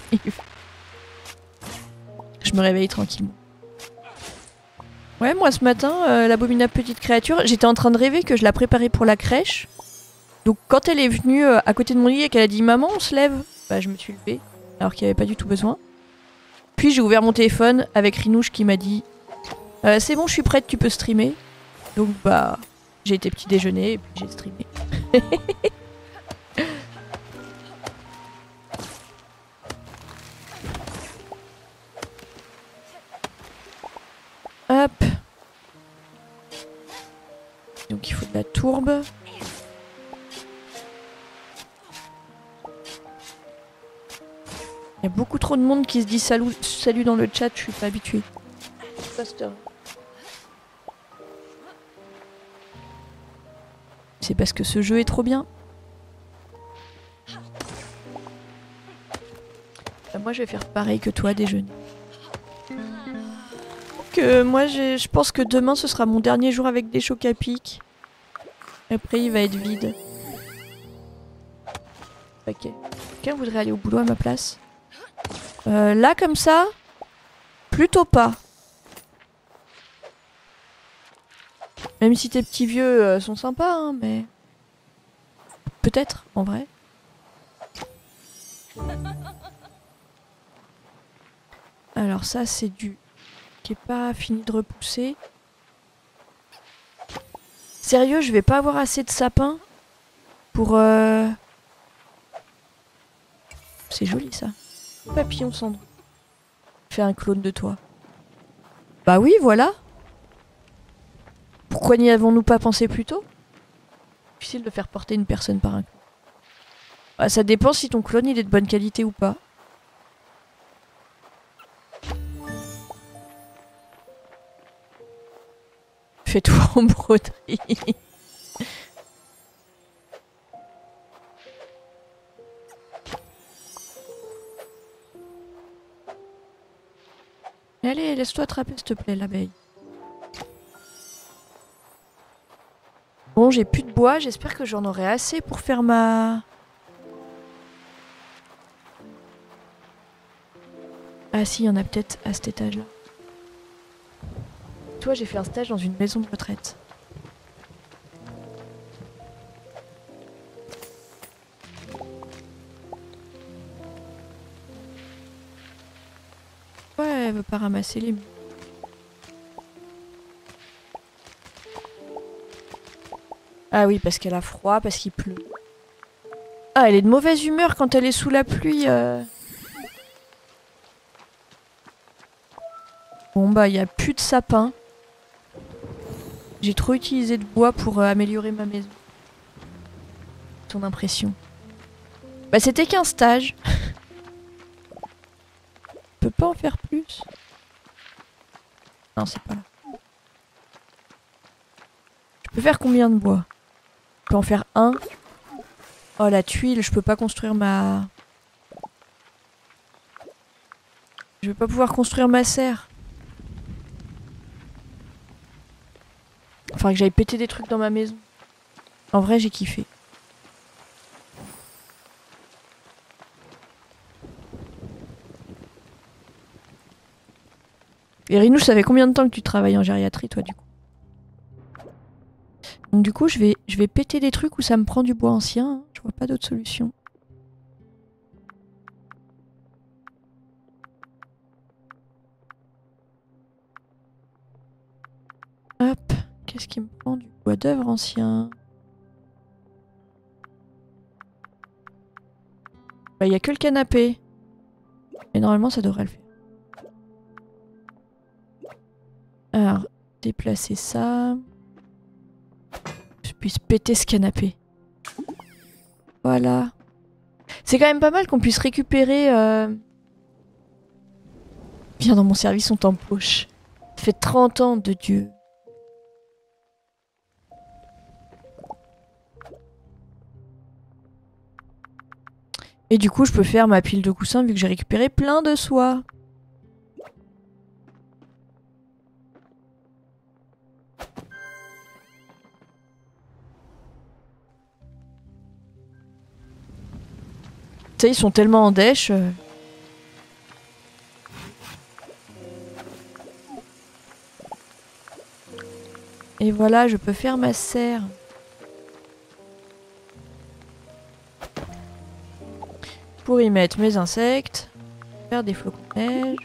Je me réveille tranquillement. Ouais, moi ce matin, euh, l'abominable petite créature, j'étais en train de rêver que je la préparais pour la crèche. Donc quand elle est venue euh, à côté de mon lit et qu'elle a dit « Maman, on se lève », bah je me suis levée, alors qu'il n'y avait pas du tout besoin. Puis j'ai ouvert mon téléphone avec Rinouche qui m'a dit euh, « C'est bon, je suis prête, tu peux streamer ». Donc bah, j'ai été petit déjeuner et puis j'ai streamé. Hop. Donc il faut de la tourbe. Il y a beaucoup trop de monde qui se dit salut, salut dans le chat, je suis pas habituée. C'est parce que ce jeu est trop bien. Bah, moi je vais faire pareil que toi, déjeuner. Que moi je pense que demain ce sera mon dernier jour avec des chocs à pic. Après il va être vide. Ok. Quelqu'un voudrait aller au boulot à ma place? euh, Là comme ça, plutôt pas. Même si tes petits vieux euh, sont sympas, hein, mais... Peut-être, en vrai. Alors ça, c'est du... qui est pas fini de repousser. Sérieux, je vais pas avoir assez de sapins pour... Euh... C'est joli, ça. Papillon cendre. Fais un clone de toi. Bah oui, voilà. Pourquoi n'y avons-nous pas pensé plus tôt? Difficile de faire porter une personne par un clone. Bah, ça dépend si ton clone il est de bonne qualité ou pas. Fais-toi en broderie. Allez, laisse-toi attraper s'il te plaît, l'abeille. Bon, j'ai plus de bois, j'espère que j'en aurai assez pour faire ma... Ah si, il y en a peut-être à cet étage-là. Toi, j'ai fait un stage dans une maison de retraite. Ouais, elle veut pas ramasser les... Ah oui, parce qu'elle a froid, parce qu'il pleut. Ah, elle est de mauvaise humeur quand elle est sous la pluie. Euh... Bon bah, il n'y a plus de sapin. J'ai trop utilisé de bois pour euh, améliorer ma maison. Ton impression. Bah c'était qu'un stage. Je peux pas en faire plus. Non, c'est pas là. Je peux faire combien de bois? Je peux en faire un. Oh la tuile, je peux pas construire ma... Je vais pas pouvoir construire ma serre. Faudrait que j'aille péter des trucs dans ma maison. En vrai, j'ai kiffé. Et Rinou, ça fait combien de temps que tu travailles en gériatrie, toi, du coup? Donc du coup, je vais, je vais péter des trucs où ça me prend du bois ancien. Hein. Je vois pas d'autre solution. Hop. Qu'est-ce qui me prend du bois d'œuvre ancien? Bah, y a que le canapé. Mais normalement, ça devrait le faire. Alors, déplacer ça. Je puisse péter ce canapé. Voilà. C'est quand même pas mal qu'on puisse récupérer... Euh... Viens dans mon service, on t'empoche. Ça fait trente ans, de Dieu. Et du coup, je peux faire ma pile de coussins vu que j'ai récupéré plein de soie. Tu sais, ils sont tellement en dèche. Euh... Et voilà, je peux faire ma serre. Pour y mettre mes insectes. Faire des flocons de neige.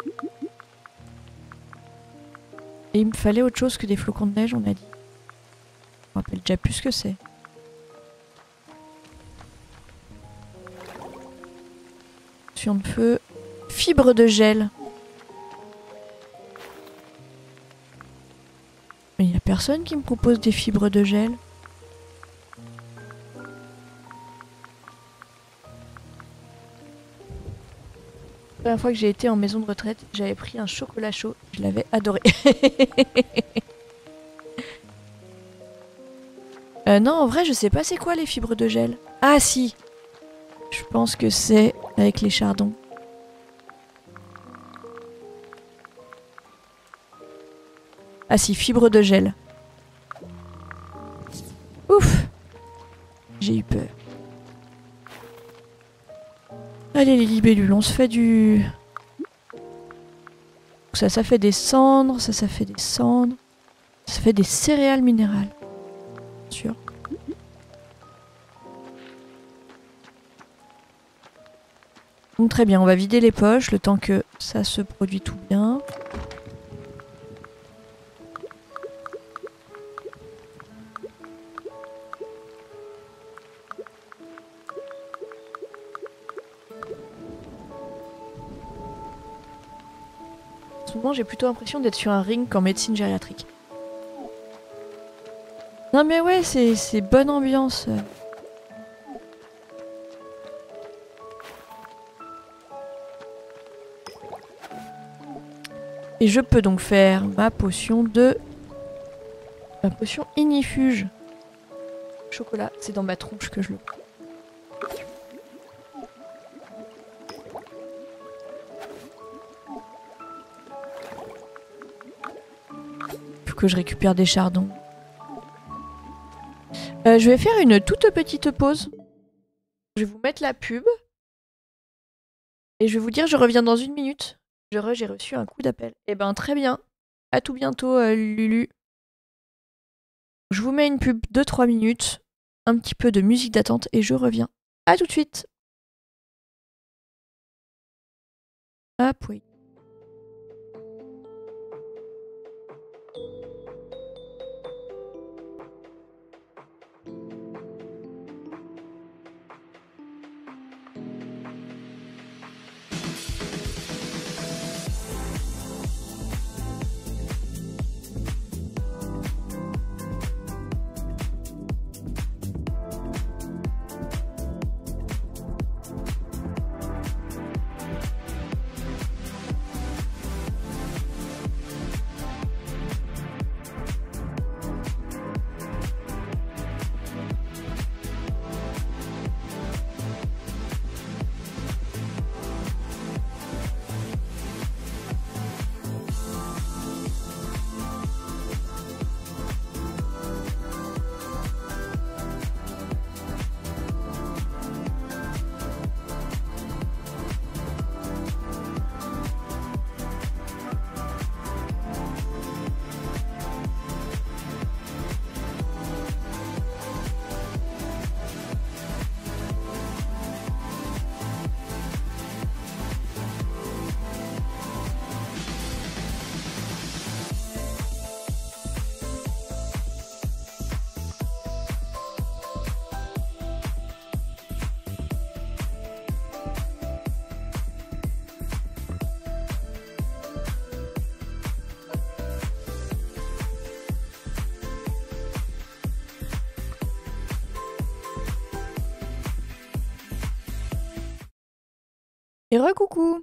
Et il me fallait autre chose que des flocons de neige, on a dit. Je me rappelle déjà plus ce que c'est. Sur de feu. Fibre de gel. Mais il n'y a personne qui me propose des fibres de gel. première fois que j'ai été en maison de retraite, j'avais pris un chocolat chaud. Je l'avais adoré. euh, non, en vrai, je sais pas c'est quoi les fibres de gel. Ah si, je pense que c'est avec les chardons. Ah si, fibres de gel. Ouf, j'ai eu peur. Allez les libellules, on se fait du... Ça, ça fait des cendres, ça, ça fait des cendres. Ça fait des céréales minérales. Bien sûr. Donc très bien, on va vider les poches le temps que ça se produit tout bien. En ce moment, j'ai plutôt l'impression d'être sur un ring qu'en médecine gériatrique. Non mais ouais, c'est bonne ambiance. Et je peux donc faire ma potion de... Ma potion ignifuge. Chocolat, c'est dans ma tronche que je le prends. Faut que je récupère des chardons. Euh, je vais faire une toute petite pause. Je vais vous mettre la pub. Et je vais vous dire, je reviens dans une minute. Je re, j'ai reçu un coup d'appel. Eh ben très bien. À tout bientôt, euh, Lulu. Je vous mets une pub de trois minutes. Un petit peu de musique d'attente et je reviens. À tout de suite. Hop, oui. Et re-coucou.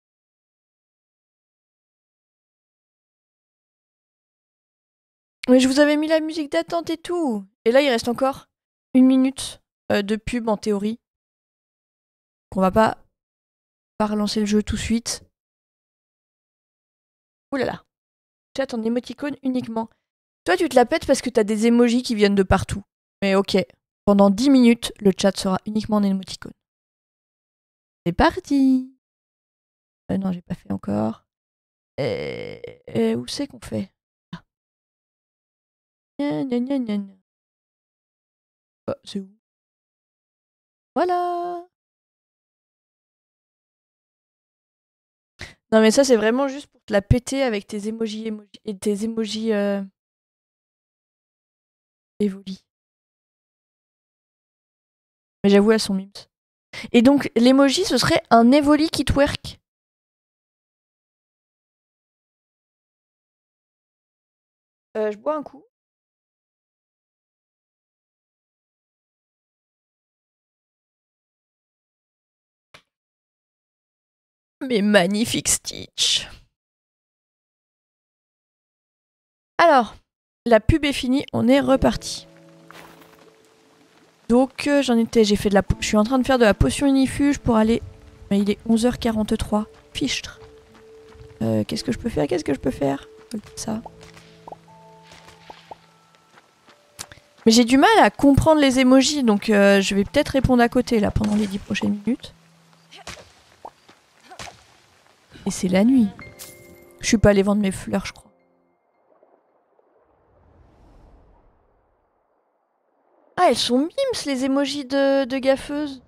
Mais je vous avais mis la musique d'attente et tout. Et là, il reste encore une minute euh, de pub en théorie. On va pas, pas relancer le jeu tout de suite. Ouh là là. Chat en émoticône uniquement. Toi, tu te la pètes parce que t'as des émojis qui viennent de partout. Mais ok. Pendant dix minutes, le chat sera uniquement en émoticône. C'est parti. Euh, non, j'ai pas fait encore. Et, et où c'est qu'on fait? Ah. Gna, gna, gna, gna, gna. Oh, c'est où? Voilà. Non mais ça c'est vraiment juste pour te la péter avec tes emojis émo et tes emojis euh... Evoli. Mais j'avoue elles sont mimes. Et donc l'emoji ce serait un Evoli qui twerk. Euh, je bois un coup. Mes magnifiques Stitch. Alors, la pub est finie, on est reparti. Donc euh, j'en étais, j'ai fait de la, je suis en train de faire de la potion inifuge pour aller. Mais il est onze heures quarante-trois. Fichtre. Euh, qu'est-ce que je peux faire? Qu'est-ce que je peux faire? Ça. Mais j'ai du mal à comprendre les émojis, donc euh, je vais peut-être répondre à côté là pendant les dix prochaines minutes. Et c'est la nuit. Je suis pas allée vendre mes fleurs, je crois. Ah, elles sont mimes les émojis de, de gaffeuse.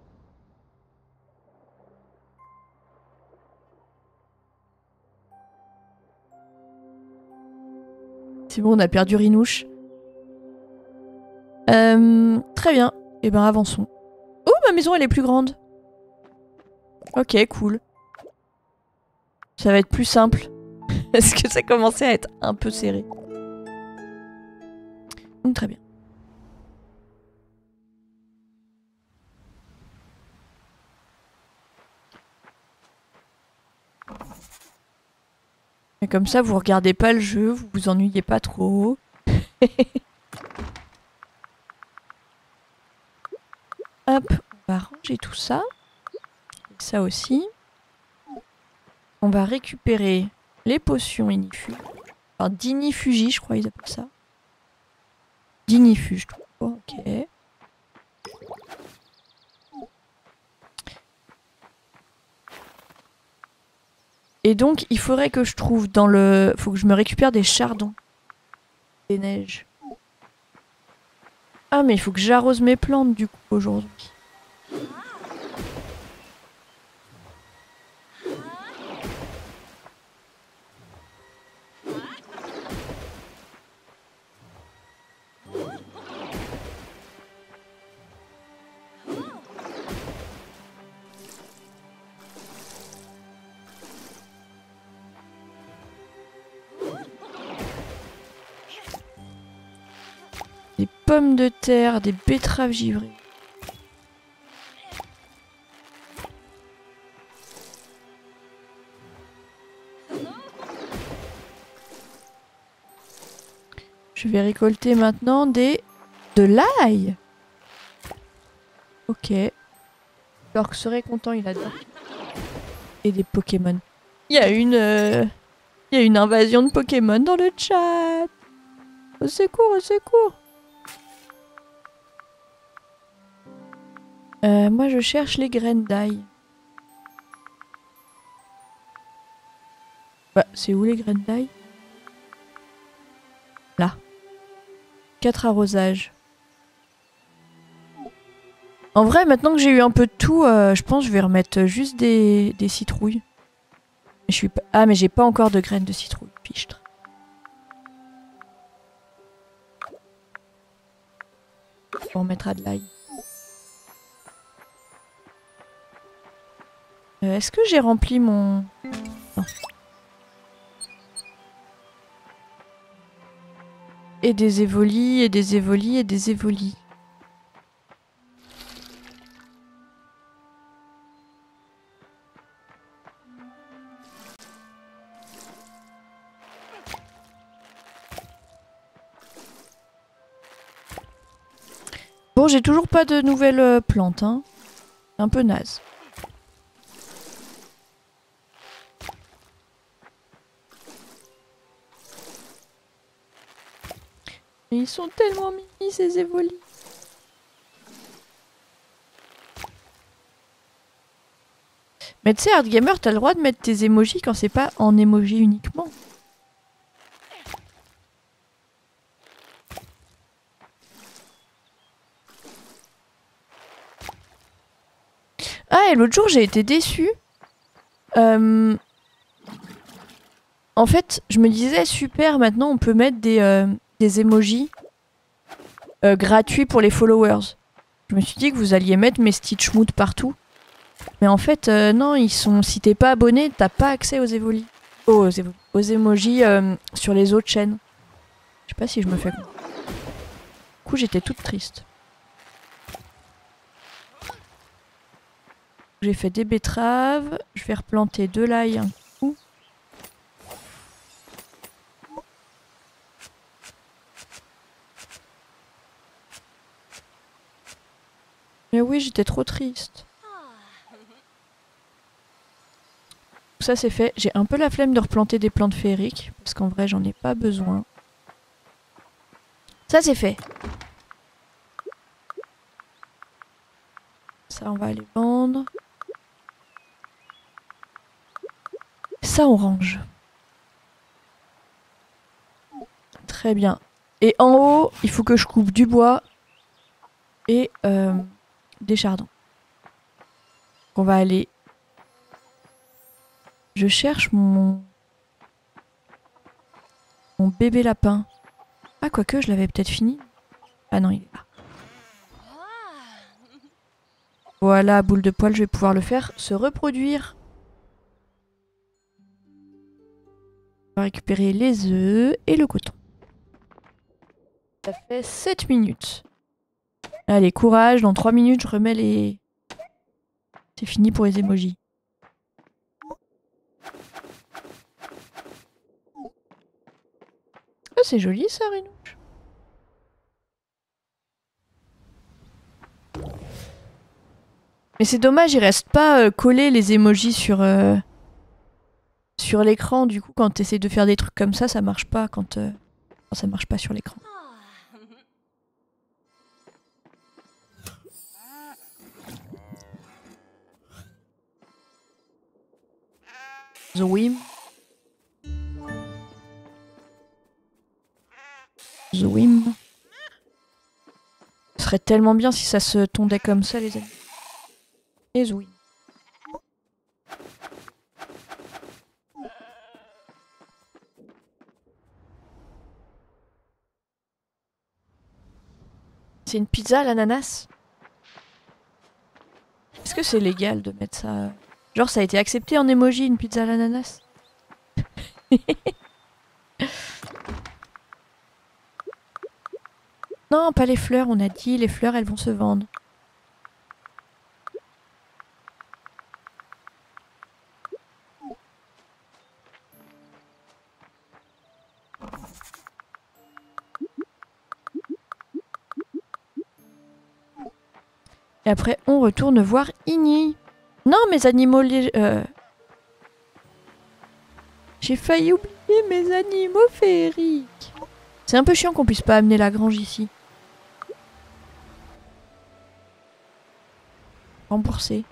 C'est bon, on a perdu Rinouche. Euh, très bien. Et eh ben avançons. Oh, ma maison elle est plus grande. Ok, cool. Ça va être plus simple. Parce que ça commençait à être un peu serré. Donc très bien. Et comme ça, vous regardez pas le jeu, vous vous ennuyez pas trop. Hop, on va ranger tout ça. Et ça aussi. On va récupérer les potions inifuges. Enfin, d'inifugie, je crois qu'ils appellent ça. D'inifuge, tout court, ok. Et donc, il faudrait que je trouve dans le... Faut que je me récupère des chardons. Des neiges. Ah, mais il faut que j'arrose mes plantes, du coup, aujourd'hui. Des pommes de terre, des betteraves givrées. Je vais récolter maintenant des... de l'ail. Ok. L'orque serait content, il adore. Et des Pokémon. Il y a une... Euh... Il y a une invasion de Pokémon dans le chat. Au secours, au secours. Euh, moi je cherche les graines d'ail. Bah, c'est où les graines d'ail? Là. Quatre arrosages. En vrai, maintenant que j'ai eu un peu de tout, euh, je pense que je vais remettre juste des, des citrouilles. Je suis pas... Ah, mais j'ai pas encore de graines de citrouille. Pichtre. On mettra de l'ail. Euh, Est-ce que j'ai rempli mon... Non. Et des évolis, et des évolis, et des évolis. Bon, j'ai toujours pas de nouvelles euh, plantes, hein. Un peu naze. Mais ils sont tellement mimi ces évolis. Mais tu sais, Hardgamer, t'as le droit de mettre tes émojis quand c'est pas en émoji uniquement. Ah, et l'autre jour, j'ai été déçue. Euh... En fait, je me disais, super, maintenant on peut mettre des, euh, des émojis euh, gratuits pour les followers. Je me suis dit que vous alliez mettre mes Stitchmood partout. Mais en fait, euh, non, ils sont. Si t'es pas abonné, t'as pas accès aux évolis. Oh, aux, évo aux émojis euh, sur les autres chaînes. Je sais pas si je me fais. Du coup, j'étais toute triste. J'ai fait des betteraves. Je vais replanter de l'ail un coup. Mais oui, j'étais trop triste. Ça c'est fait. J'ai un peu la flemme de replanter des plantes féeriques. Parce qu'en vrai, j'en ai pas besoin. Ça c'est fait. Ça, on va aller vendre. Ça, on range. Très bien. Et en haut, il faut que je coupe du bois et euh, des chardons. On va aller... Je cherche mon... Mon bébé lapin. Ah, quoique, je l'avais peut-être fini. Ah non, il est là. Voilà, boule de poil, je vais pouvoir le faire se reproduire. On va récupérer les œufs et le coton. Ça fait sept minutes. Allez, courage, dans trois minutes, je remets les... C'est fini pour les emojis. Oh, c'est joli ça, Renouche. Mais c'est dommage, il reste pas euh, collé les emojis sur, euh, sur l'écran. Du coup, quand tu essaies de faire des trucs comme ça, ça marche pas quand, euh, quand ça marche pas sur l'écran. Zoim. Zoim. Ce serait tellement bien si ça se tondait comme ça, les amis. Et Zoim. C'est une pizza à l'ananas? Est-ce que c'est légal de mettre ça? Genre, ça a été accepté en emoji, une pizza à l'ananas? Non, pas les fleurs, on a dit, les fleurs, elles vont se vendre. Et après, on retourne voir Igni. Non, mes animaux... Euh... J'ai failli oublier mes animaux féeriques. C'est un peu chiant qu'on puisse pas amener la grange ici. Remboursé.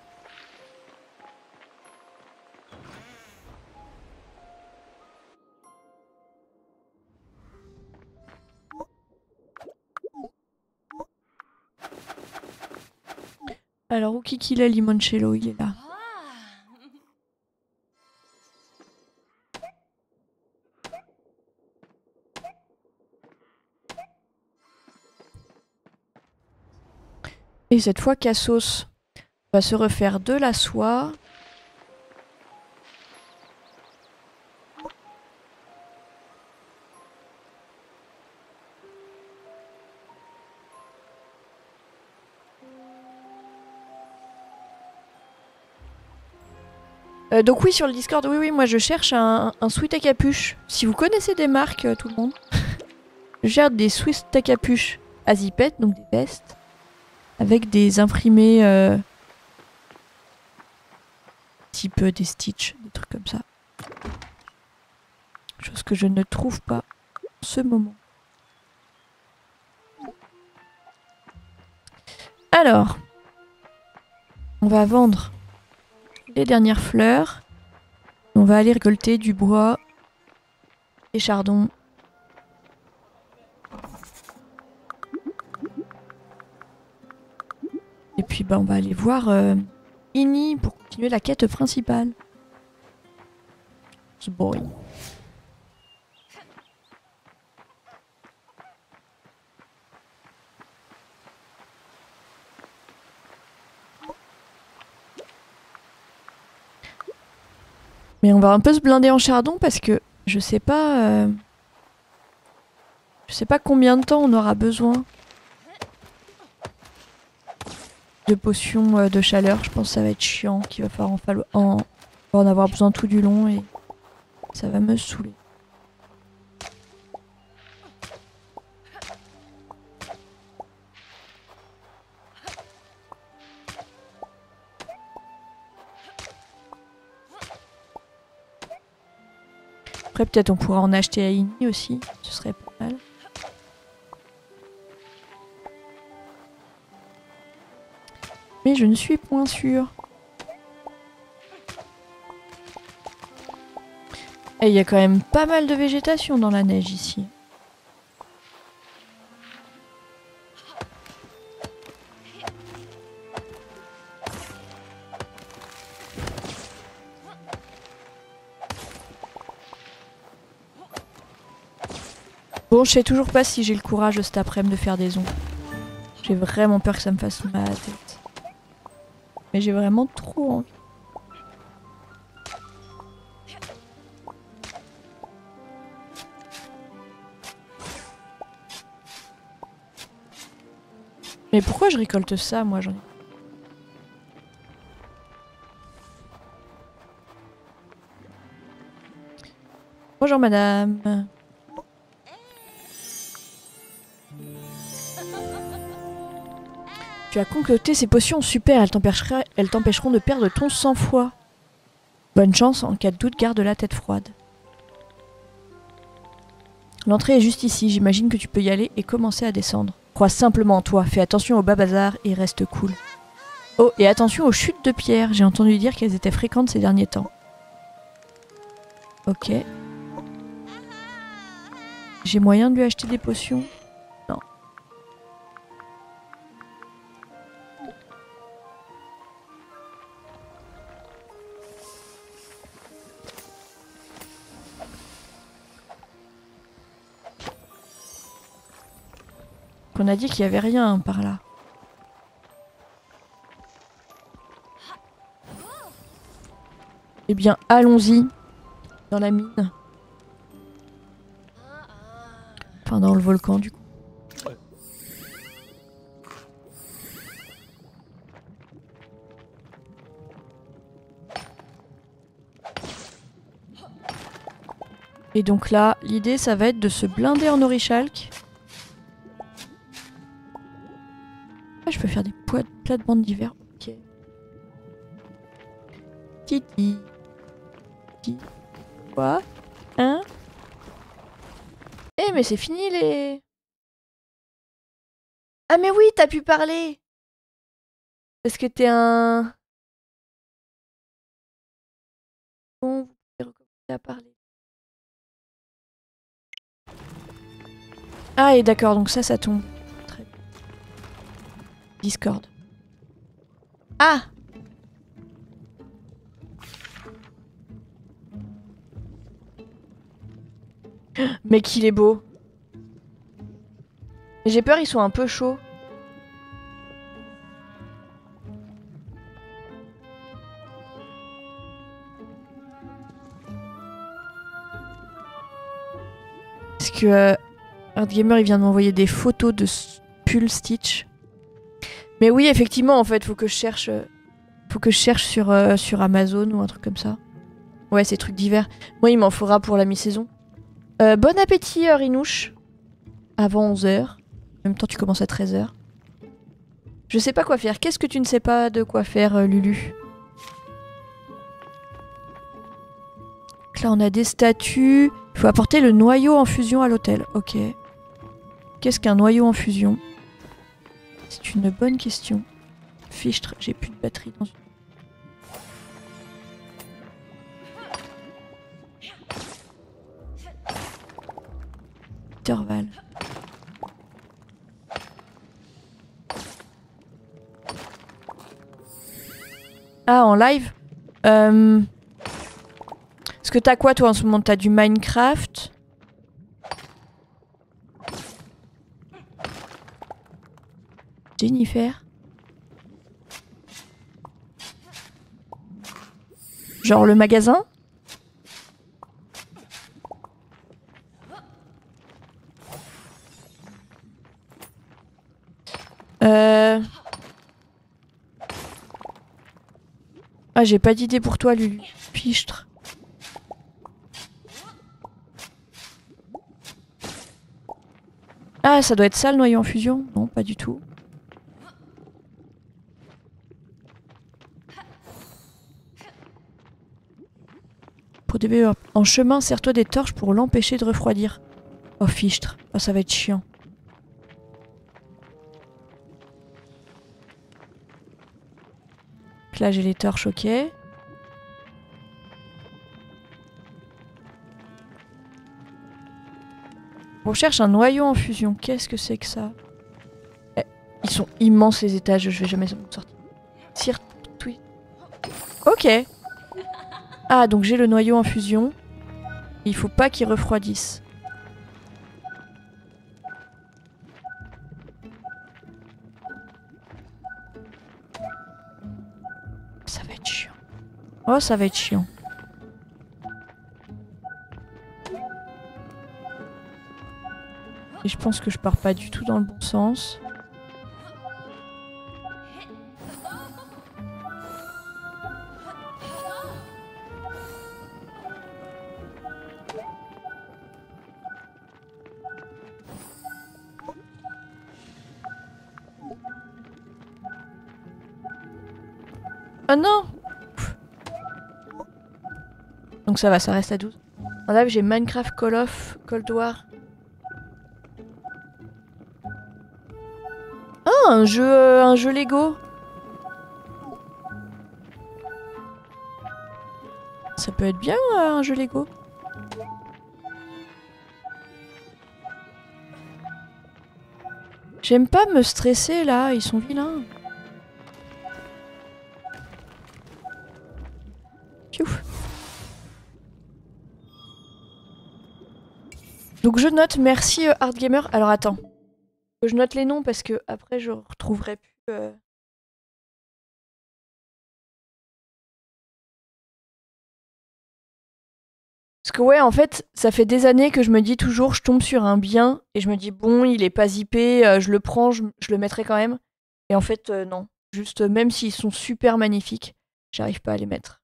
Alors, où qu'il est, Limoncello, il est là. Et cette fois, Cassos va se refaire de la soie. Euh, donc oui, sur le Discord, oui, oui, moi je cherche un, un sweat à capuche. Si vous connaissez des marques, euh, tout le monde. Je cherche des sweats à capuche à zipette, donc des vestes, avec des imprimés, euh, type des Stitch, des trucs comme ça. Chose que je ne trouve pas en ce moment. Alors, on va vendre les dernières fleurs. On va aller récolter du bois, des chardons. Et puis bah, on va aller voir euh, Igni pour continuer la quête principale. C'est boring. Mais on va un peu se blinder en chardon parce que je sais pas... Euh, je sais pas combien de temps on aura besoin. de potions euh, de chaleur. Je pense que ça va être chiant, qu'il va falloir en, falloir en, en avoir besoin tout du long et ça va me saouler. Après peut-être on pourra en acheter à Igni aussi, ce serait pas mal. Mais je ne suis point sûre. Et il y a quand même pas mal de végétation dans la neige ici. Bon, je sais toujours pas si j'ai le courage cet après-midi de faire des ongles. J'ai vraiment peur que ça me fasse mal à la tête. Mais j'ai vraiment trop envie. Mais pourquoi je récolte ça, moi j'en ai... Bonjour madame. Tu as concocté ces potions super, elles t'empêcheront elles t'empêcheront de perdre ton sang-froid. Bonne chance, en cas de doute, garde la tête froide. L'entrée est juste ici, j'imagine que tu peux y aller et commencer à descendre. Crois simplement en toi, fais attention au bas bazar et reste cool. Oh, et attention aux chutes de pierre, j'ai entendu dire qu'elles étaient fréquentes ces derniers temps. Ok. J'ai moyen de lui acheter des potions? Non. On a dit qu'il y avait rien par là. Eh bien, allons-y dans la mine. Enfin, dans le volcan, du coup. Et donc là, l'idée, ça va être de se blinder en orichalque. Ah, je peux faire des plates-bandes d'hiver. Ok. Titi. Titi. Quoi? Hein? Eh, mais c'est fini les... Ah mais oui, t'as pu parler! Parce que t'es un... Bon, vous pouvez recommencer à parler. Ah, et d'accord, donc ça, ça tombe. Très bien. Discord. Ah! Mais qu'il est beau. J'ai peur, ils sont un peu chauds. Parce que euh, Hardgamer, il vient de m'envoyer des photos de pull Stitch. Mais oui, effectivement, en fait, faut que je cherche, euh, faut que je cherche sur, euh, sur Amazon ou un truc comme ça. Ouais, ces trucs d'hiver. Moi, il m'en faudra pour la mi-saison. Euh, bon appétit, euh, Rinouche. Avant onze heures. En même temps, tu commences à treize heures. Je sais pas quoi faire. Qu'est-ce que tu ne sais pas de quoi faire, euh, Lulu? Donc là, on a des statues. Il faut apporter le noyau en fusion à l'hôtel. Ok. Qu'est-ce qu'un noyau en fusion? C'est une bonne question. Fichtre, j'ai plus de batterie dans une... Intervalle. Ah, en live euh... Est-ce que t'as quoi toi en ce moment? T'as du Minecraft? Jennifer? Genre le magasin? Euh... Ah, j'ai pas d'idée pour toi, Lulu. Fichtre. Ah, ça doit être ça le noyau en fusion? Non, pas du tout. Pour des bébés en chemin, sers-toi des torches pour l'empêcher de refroidir. Oh, fichtre. Oh, ça va être chiant. Donc là, j'ai les torches, ok. On cherche un noyau en fusion. Qu'est-ce que c'est que ça? eh, Ils sont immenses les étages, je vais jamais s'en sortir. Tire, oui. Ok. Ah, donc j'ai le noyau en fusion. Il faut pas qu'il refroidisse. Ça va être chiant. Oh, ça va être chiant. Et je pense que je pars pas du tout dans le bon sens. Oh non! Donc ça va, ça reste à douze. En live, j'ai Minecraft, Call of, Cold War. Ah, un jeu, euh, un jeu Lego. Ça peut être bien, euh, un jeu Lego. J'aime pas me stresser là, ils sont vilains. Piouf. Donc je note, merci euh, Hardgamer. Alors attends, je note les noms parce que après je retrouverai plus. Euh... Parce que ouais, en fait, ça fait des années que je me dis toujours, je tombe sur un bien et je me dis bon, il est pas zippé, euh, je le prends, je, je le mettrai quand même. Et en fait, euh, non. Juste, euh, même s'ils sont super magnifiques, j'arrive pas à les mettre.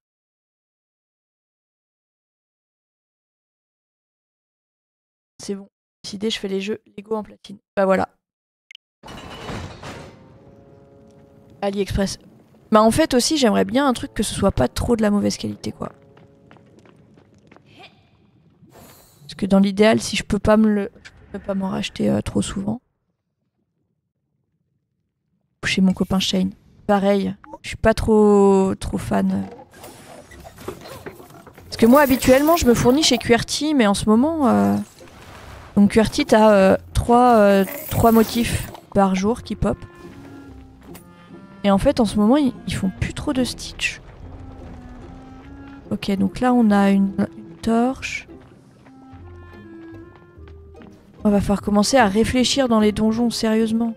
C'est bon. Décidé, je fais les jeux Lego en platine. Bah voilà. AliExpress. Bah en fait aussi, j'aimerais bien un truc que ce soit pas trop de la mauvaise qualité, quoi. Parce que dans l'idéal, si je peux pas me le, je peux pas m'en racheter euh, trop souvent. Chez mon copain Shane, pareil. Je suis pas trop trop fan. Parce que moi, habituellement, je me fournis chez Q W E R T Y, mais en ce moment, euh... donc Q W E R T Y, t'as euh, trois euh, trois motifs par jour qui pop. Et en fait, en ce moment, ils, ils font plus trop de Stitch. Ok, donc là, on a une, une torche. On va falloir commencer à réfléchir dans les donjons, sérieusement.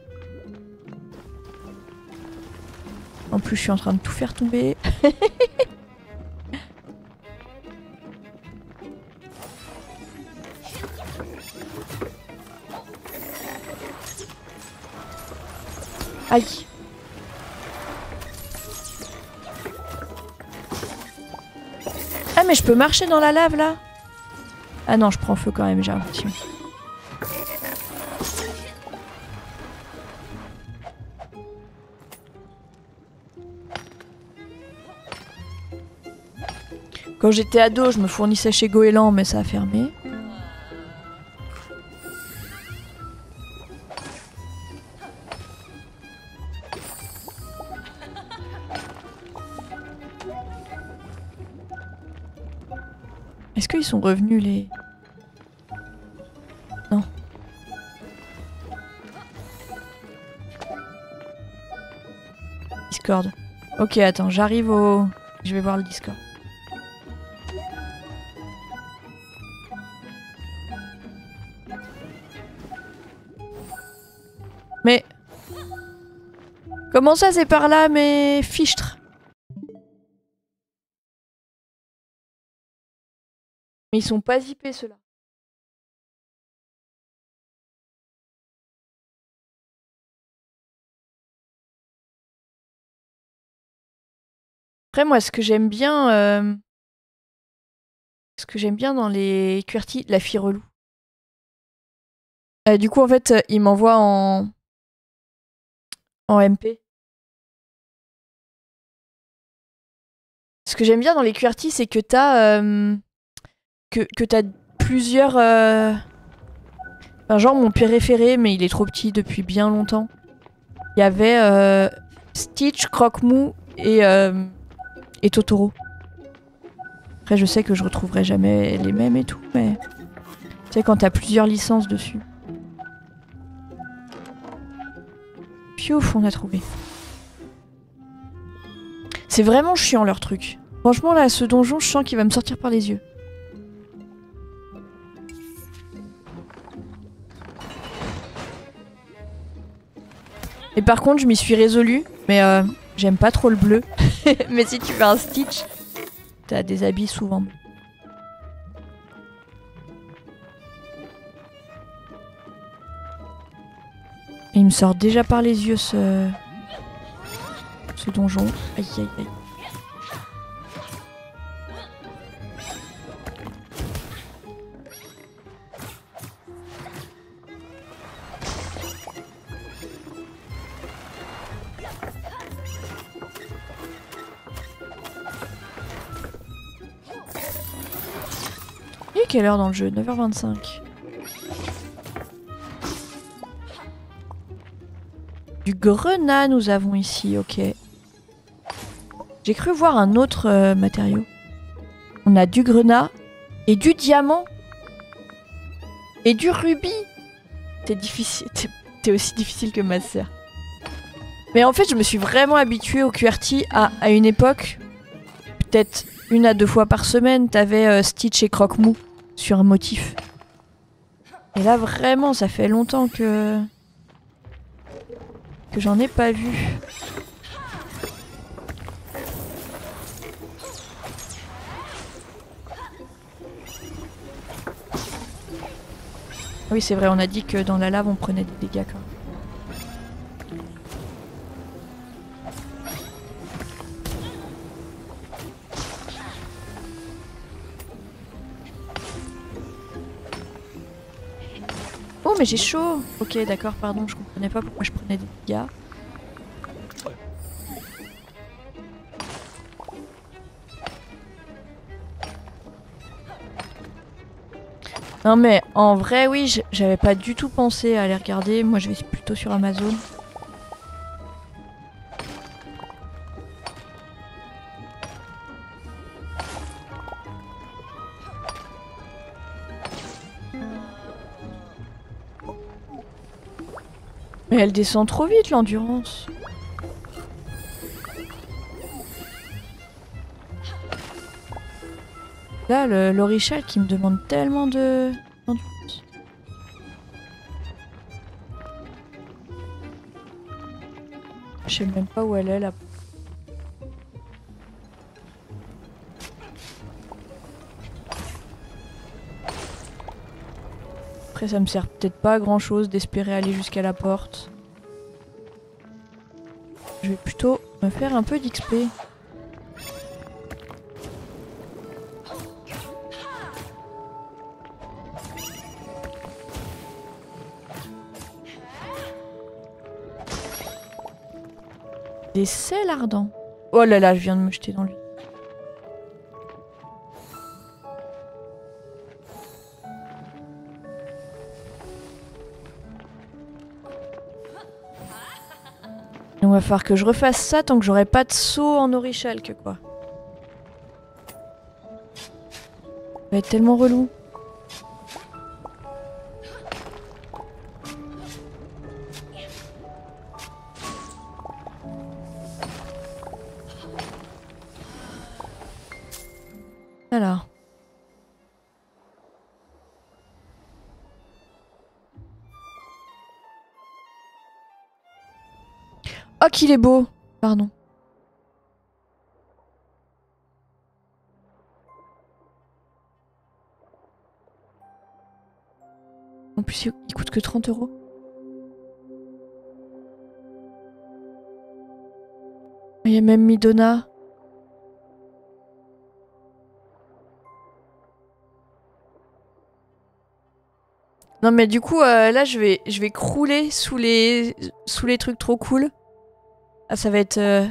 En plus, je suis en train de tout faire tomber. Aïe. Ah, mais je peux marcher dans la lave, là? Ah non, je prends feu quand même, j'ai l'impression. Quand j'étais ado, je me fournissais chez Goéland, mais ça a fermé. Est-ce qu'ils sont revenus, les... Non. Discord. Ok, attends, j'arrive au... Je vais voir le Discord. Mais... Comment ça, c'est par là, mais... Fichtre. Mais ils sont pas zippés, ceux-là. Après, moi, ce que j'aime bien... euh, Ce que j'aime bien dans les Q W E R T Y, la fille relou. Euh, du coup, en fait, euh, il m'envoie en... en M P. Ce que j'aime bien dans les Q W E R T Y, c'est que t'as... euh, que, que t'as plusieurs... euh, Enfin, genre, mon préféré, mais il est trop petit depuis bien longtemps. Il y avait euh, Stitch, Croque-Mou et, euh, et Totoro. Après, je sais que je retrouverai jamais les mêmes et tout, mais... Tu sais, quand t'as plusieurs licences dessus. Piouf, on a trouvé. C'est vraiment chiant, leur truc. Franchement, là, ce donjon, je sens qu'il va me sortir par les yeux. Et par contre, je m'y suis résolue, mais euh, j'aime pas trop le bleu. Mais si tu fais un Stitch, t'as des habits souvent bleus. Et il me sort déjà par les yeux ce, ce donjon. Aïe aïe aïe. Il est quelle heure dans le jeu? neuf heures vingt-cinq. Du grenat nous avons ici, ok. J'ai cru voir un autre euh, matériau. On a du grenat et du diamant et du rubis. T'es difficile, t'es aussi difficile que ma sœur. Mais en fait, je me suis vraiment habituée au Q W E R T Y à, à une époque. Peut-être une à deux fois par semaine, t'avais euh, Stitch et Croque-Mou sur un motif. Et là, vraiment, ça fait longtemps que... que j'en ai pas vu. Oui, c'est vrai, on a dit que dans la lave, on prenait des dégâts quand même. Oh, mais j'ai chaud! Ok, d'accord, pardon, je comprenais pas pourquoi je prenais des dégâts. Non mais en vrai oui, j'avais pas du tout pensé à aller regarder, moi je vais plutôt sur Amazon. Mais elle descend trop vite l'endurance. Là, le l'Orichal qui me demande tellement de... d'endurance. Je sais même pas où elle est là. Après ça me sert peut-être pas à grand chose d'espérer aller jusqu'à la porte. Je vais plutôt me faire un peu d'X P. Des sels ardents. Oh là là, je viens de me jeter dans lui. Donc va falloir que je refasse ça tant que j'aurai pas de saut en Orichalque quoi. Ça va être tellement relou. Alors. Oh qu'il est beau! Pardon. En plus il coûte que trente euros. Il y a même Midona. Non mais du coup euh, là je vais je vais crouler sous les sous les trucs trop cool. Ah ça va être euh...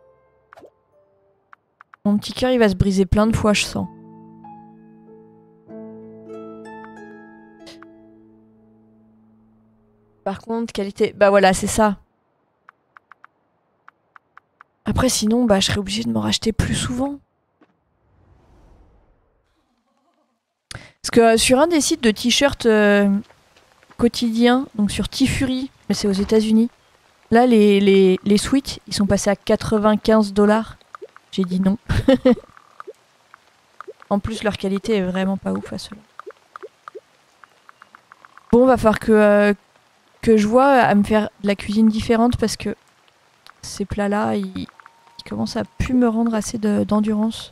mon petit cœur il va se briser plein de fois je sens. Par contre qualité bah voilà c'est ça. Après sinon bah je serais obligée de m'en racheter plus souvent. Parce que euh, sur un des sites de t-shirts euh, quotidiens, donc sur T-Fury, mais c'est aux États-Unis, là les, les, les sweats ils sont passés à quatre-vingt-quinze dollars. J'ai dit non. En plus leur qualité est vraiment pas ouf à ceux-là. Bon va falloir que, euh, que je vois à me faire de la cuisine différente parce que ces plats là ils, ils commencent à plus me rendre assez d'endurance.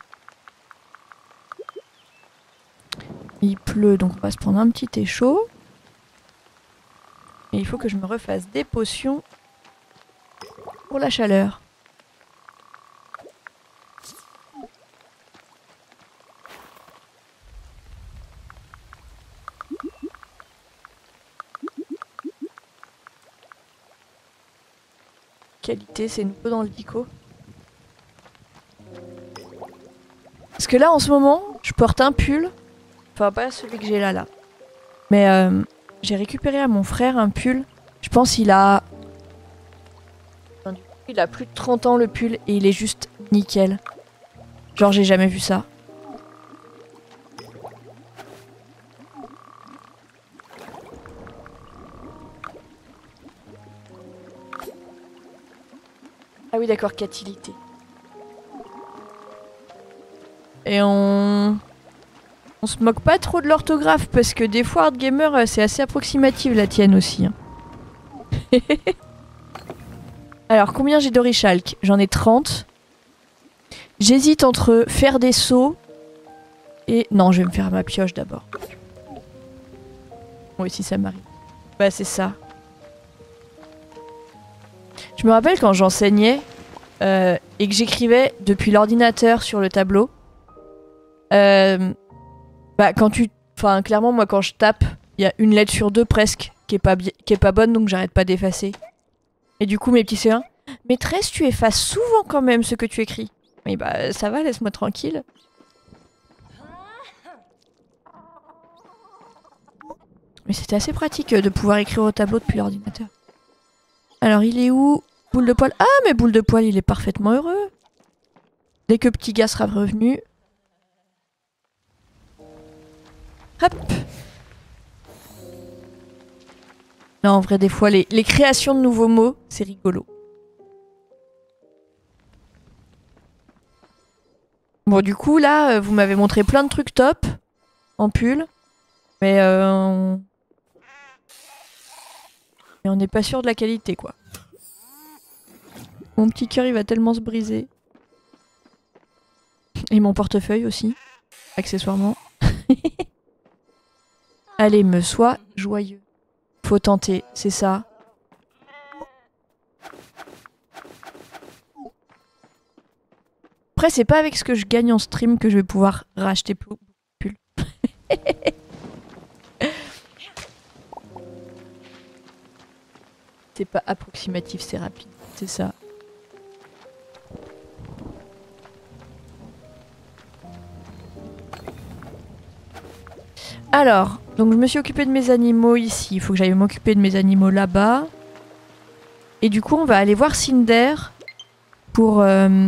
Il pleut, donc on va se prendre un petit thé chaud. Et il faut que je me refasse des potions pour la chaleur. Qualité, c'est nouveau dans le dico. Parce que là, en ce moment, je porte un pull. Enfin, pas celui que j'ai là, là. Mais euh, j'ai récupéré à mon frère un pull. Je pense qu'il a... Il a plus de trente ans, le pull, et il est juste nickel. Genre, j'ai jamais vu ça. Ah oui, d'accord, catilité. Et on... On se moque pas trop de l'orthographe parce que des fois Hard Gamer c'est assez approximatif la tienne aussi. Hein. Alors combien j'ai d'orichalques? J'en ai trente. J'hésite entre faire des sauts et... Non, je vais me faire ma pioche d'abord. Oui, si ça m'arrive. Bah c'est ça. Je me rappelle quand j'enseignais euh, et que j'écrivais depuis l'ordinateur sur le tableau. Euh... Bah quand tu... Enfin clairement moi quand je tape, il y a une lettre sur deux presque qui est pas, bi... qui est pas bonne donc j'arrête pas d'effacer. Et du coup mes petits C un, maîtresse tu effaces souvent quand même ce que tu écris. Mais bah ça va, laisse-moi tranquille. Mais c'était assez pratique de pouvoir écrire au tableau depuis l'ordinateur. Alors il est où? Boule de poil. Ah mais Boule de poil il est parfaitement heureux. Dès que petit gars sera revenu... Hop. Non, en vrai, des fois, les, les créations de nouveaux mots, c'est rigolo. Bon, du coup, là, vous m'avez montré plein de trucs top en pull. Mais euh, on... Mais on n'est pas sûr de la qualité, quoi. Mon petit cœur, il va tellement se briser. Et mon portefeuille aussi, accessoirement. Allez, me sois joyeux. Faut tenter, c'est ça. Après, c'est pas avec ce que je gagne en stream que je vais pouvoir racheter plus pull. C'est pas approximatif, c'est rapide. C'est ça. Alors, donc je me suis occupée de mes animaux ici. Il faut que j'aille m'occuper de mes animaux là-bas. Et du coup, on va aller voir Cinder pour, euh,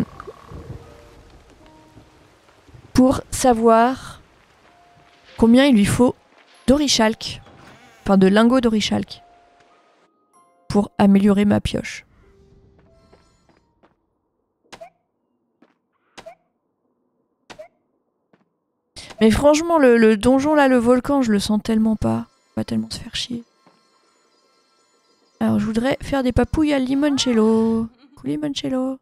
pour savoir combien il lui faut d'orichalques. Enfin, de lingots d'orichalques. Pour améliorer ma pioche. Mais franchement, le, le donjon là, le volcan, je le sens tellement pas. On va tellement se faire chier. Alors, je voudrais faire des papouilles à limoncello. Coulis limoncello.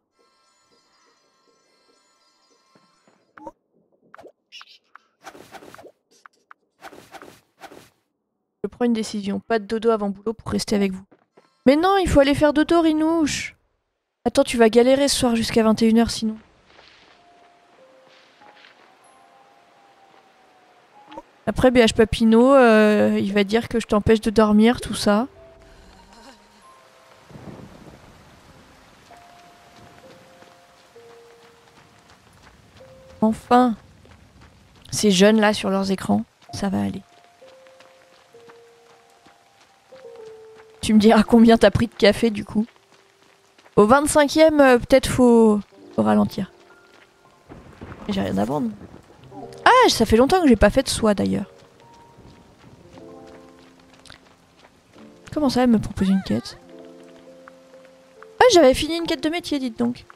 Je prends une décision. Pas de dodo avant boulot pour rester avec vous. Mais non, il faut aller faire dodo, Rinouche. Attends, tu vas galérer ce soir jusqu'à vingt et une heures sinon. Après B H Papineau, euh, il va dire que je t'empêche de dormir, tout ça. Enfin, ces jeunes là sur leurs écrans, ça va aller. Tu me diras combien t'as pris de café du coup. Au vingt-cinquième, euh, peut-être faut... faut ralentir. J'ai rien à vendre. Ah, ça fait longtemps que j'ai pas fait de soie d'ailleurs. Comment ça, elle me propose une quête? Ah, j'avais fini une quête de métier, dites donc.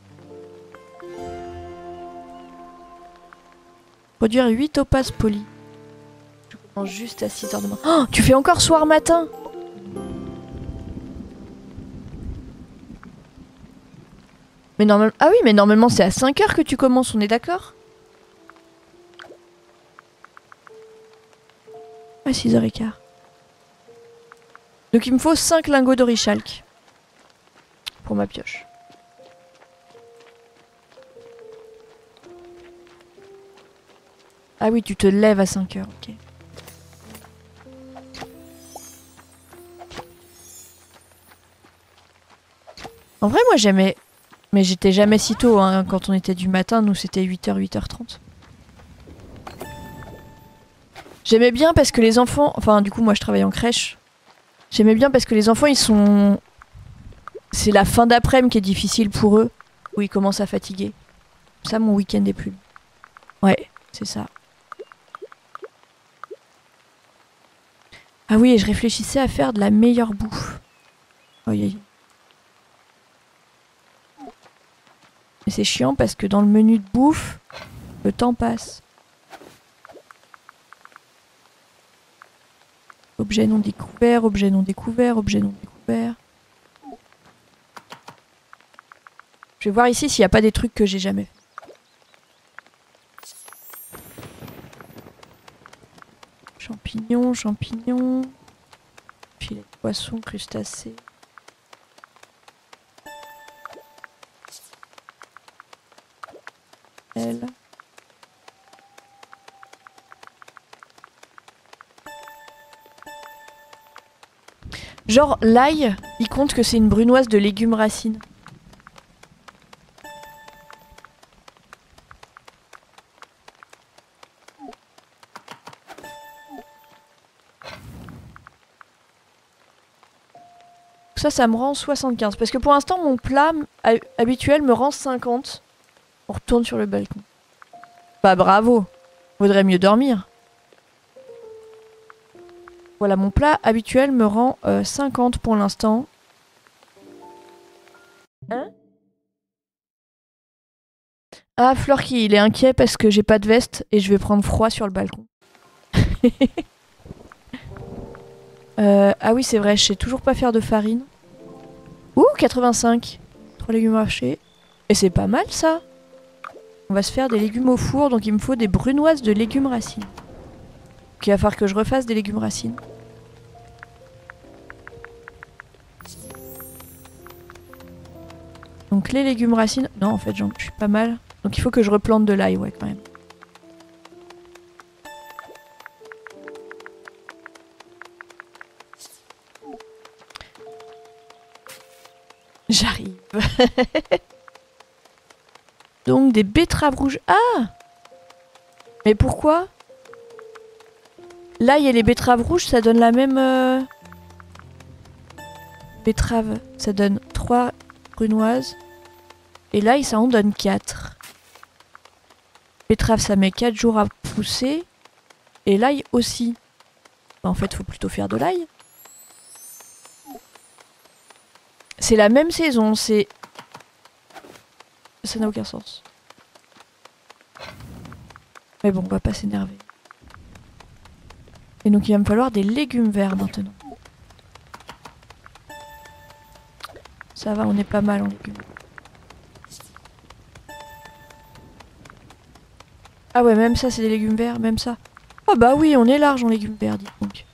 Produire huit topazes polis. Je commence juste à six heures de matin. Oh, tu fais encore soir matin? Mais normalement... Ah oui, mais normalement c'est à cinq heures que tu commences, on est d'accord? À six heures quinze. Donc il me faut cinq lingots d'orichalque. Pour ma pioche. Ah oui, tu te lèves à cinq heures, ok. En vrai, moi j'aimais... Mais j'étais jamais si tôt, hein. Quand on était du matin, nous c'était huit heures, huit heures trente. J'aimais bien parce que les enfants... Enfin, du coup, moi je travaille en crèche. J'aimais bien parce que les enfants, ils sont... C'est la fin d'après-midi qui est difficile pour eux, où ils commencent à fatiguer. Ça, mon week-end est plus long. Ouais, c'est ça. Ah oui, et je réfléchissais à faire de la meilleure bouffe. Oh, yeah. Mais c'est chiant parce que dans le menu de bouffe, le temps passe. Objet non découvert, objet non découvert, objet non découvert. Je vais voir ici s'il n'y a pas des trucs que j'ai jamais fait. Champignons, champignons. Filet de poisson, crustacés. Elle. Genre, l'ail, il compte que c'est une brunoise de légumes racines. Ça, ça me rend soixante-quinze. Parce que pour l'instant, mon plat habituel me rend cinquante. On retourne sur le balcon. Bah bravo. Vaudrait mieux dormir. Voilà, mon plat habituel me rend euh, cinquante pour l'instant. Hein? Ah, Florky, il est inquiet parce que j'ai pas de veste et je vais prendre froid sur le balcon. euh, ah oui, c'est vrai, je sais toujours pas faire de farine. Ouh, quatre-vingt-cinq. Trois légumes hachés. Et c'est pas mal ça. On va se faire des légumes au four, donc il me faut des brunoises de légumes racines. Donc il va falloir que je refasse des légumes racines. Donc les légumes racines... Non, en fait, je suis pas mal. Donc il faut que je replante de l'ail, ouais, quand même. J'arrive. Donc des betteraves rouges. Ah! Mais pourquoi? L'ail et les betteraves rouges, ça donne la même... Euh... Betterave, ça donne trois brunoises. Et l'ail, ça en donne quatre. Betterave, ça met quatre jours à pousser. Et l'ail aussi. Bah, en fait, faut plutôt faire de l'ail. C'est la même saison, c'est... Ça n'a aucun sens. Mais bon, on va pas s'énerver. Et donc il va me falloir des légumes verts maintenant. Ça va, on est pas mal en légumes. Ah ouais, même ça c'est des légumes verts, même ça. Ah bah oui, on est large en légumes verts, dis donc.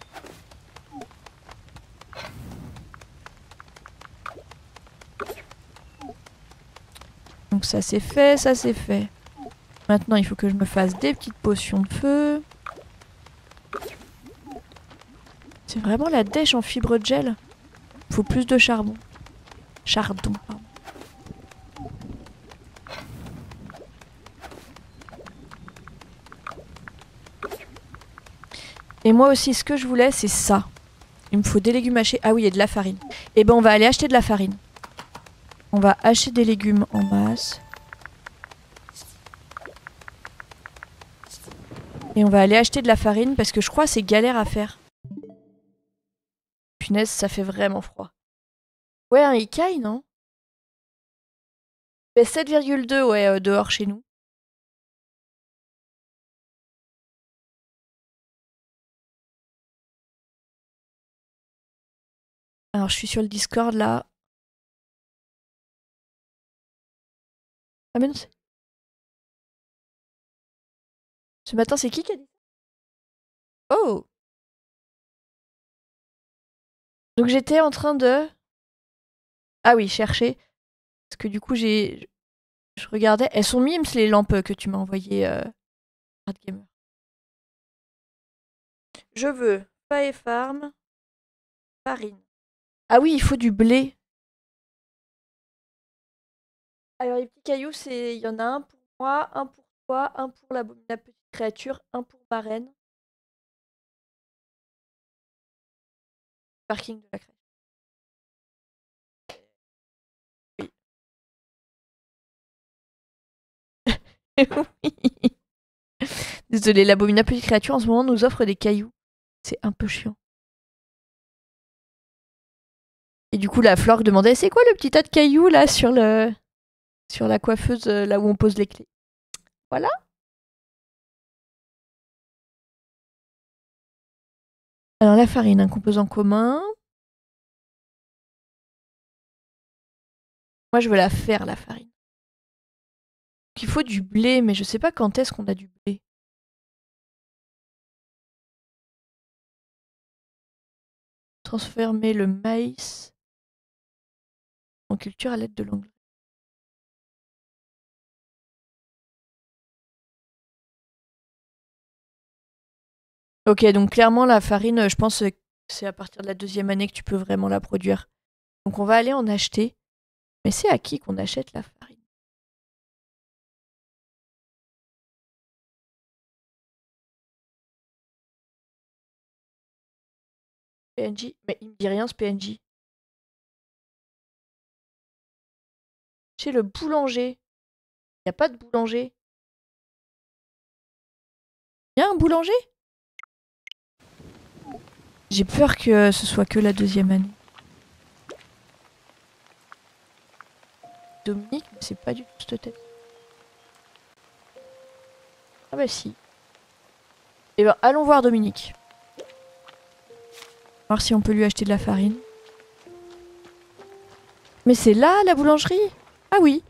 Donc ça c'est fait, ça c'est fait. Maintenant il faut que je me fasse des petites potions de feu. C'est vraiment la dèche en fibre de gel. Faut plus de charbon. Chardon, pardon. Et moi aussi, ce que je voulais, c'est ça. Il me faut des légumes hachés. Ah oui, et de la farine. Et ben, on va aller acheter de la farine. On va hacher des légumes en masse. Et on va aller acheter de la farine parce que je crois que c'est galère à faire. Punaise, ça fait vraiment froid. Ouais, un Ikai, non? sept virgule deux, ouais, euh, dehors chez nous. Alors, je suis sur le Discord, là. Ah, mais non, c'est... Ce matin, c'est qui qui a dit ça? Oh! Donc, j'étais en train de... Ah oui, chercher. Parce que du coup, j'ai... Je regardais. Elles sont mimes, les lampes que tu m'as envoyées, euh... Hard Gamer. Je veux paille farm, farine. Ah oui, il faut du blé. Alors les petits cailloux, c'est il y en a un pour moi, un pour toi, un pour la, la petite créature, un pour ma reine. Parking de la crèche. Oui. Oui. Désolée, l'abominable petite créature en ce moment nous offre des cailloux. C'est un peu chiant. Et du coup, la Flore demandait c'est quoi le petit tas de cailloux là sur le sur la coiffeuse là où on pose les clés. Voilà. Alors la farine, un composant commun. Moi, je veux la faire la farine. Il faut du blé, mais je sais pas quand est-ce qu'on a du blé. Transformer le maïs en culture à l'aide de l'engrais. Ok, donc clairement la farine, je pense que c'est à partir de la deuxième année que tu peux vraiment la produire. Donc on va aller en acheter. Mais c'est à qui qu'on achète la farine? P N J? Mais il me dit rien ce P N J. Chez le boulanger. Il n'y a pas de boulanger. Il y a un boulanger? J'ai peur que ce soit que la deuxième année. Dominique, mais c'est pas du tout cette tête. Ah bah si. Eh ben, allons voir Dominique. Voir si on peut lui acheter de la farine. Mais c'est là, la boulangerie? Ah oui.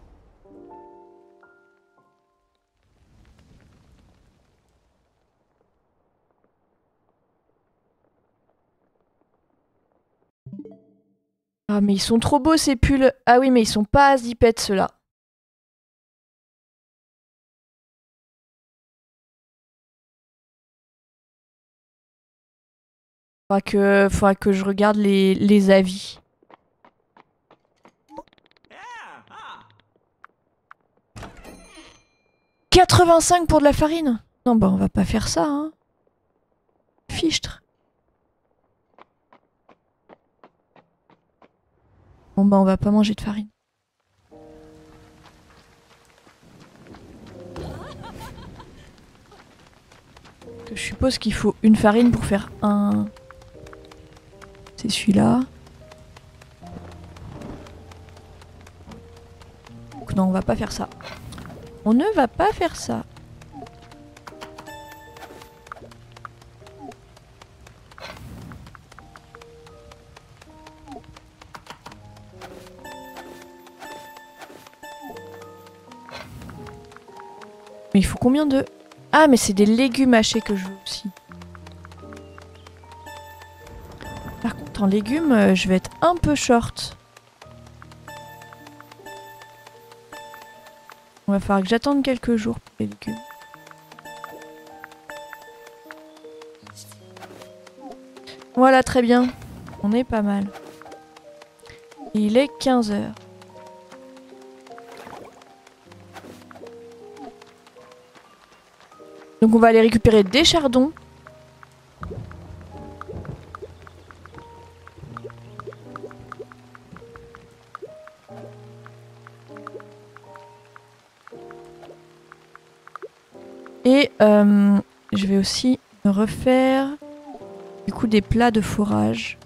Ah mais ils sont trop beaux ces pulls. Ah oui mais ils sont pas zipettes ceux-là. Faudra que, faudra que je regarde les, les avis. quatre-vingt-cinq pour de la farine? Non bah on va pas faire ça hein. Fichtre. Bon bah on va pas manger de farine. Je suppose qu'il faut une farine pour faire un... C'est celui-là. Donc non on va pas faire ça. On ne va pas faire ça. Mais il faut combien de... Ah mais c'est des légumes hachés que je veux aussi. Par contre en légumes, euh, je vais être un peu short. On va falloir que j'attende quelques jours pour les légumes. Voilà, très bien. On est pas mal. Il est quinze heures. Donc on va aller récupérer des chardons. Et euh, je vais aussi me refaire du coup des plats de fourrage.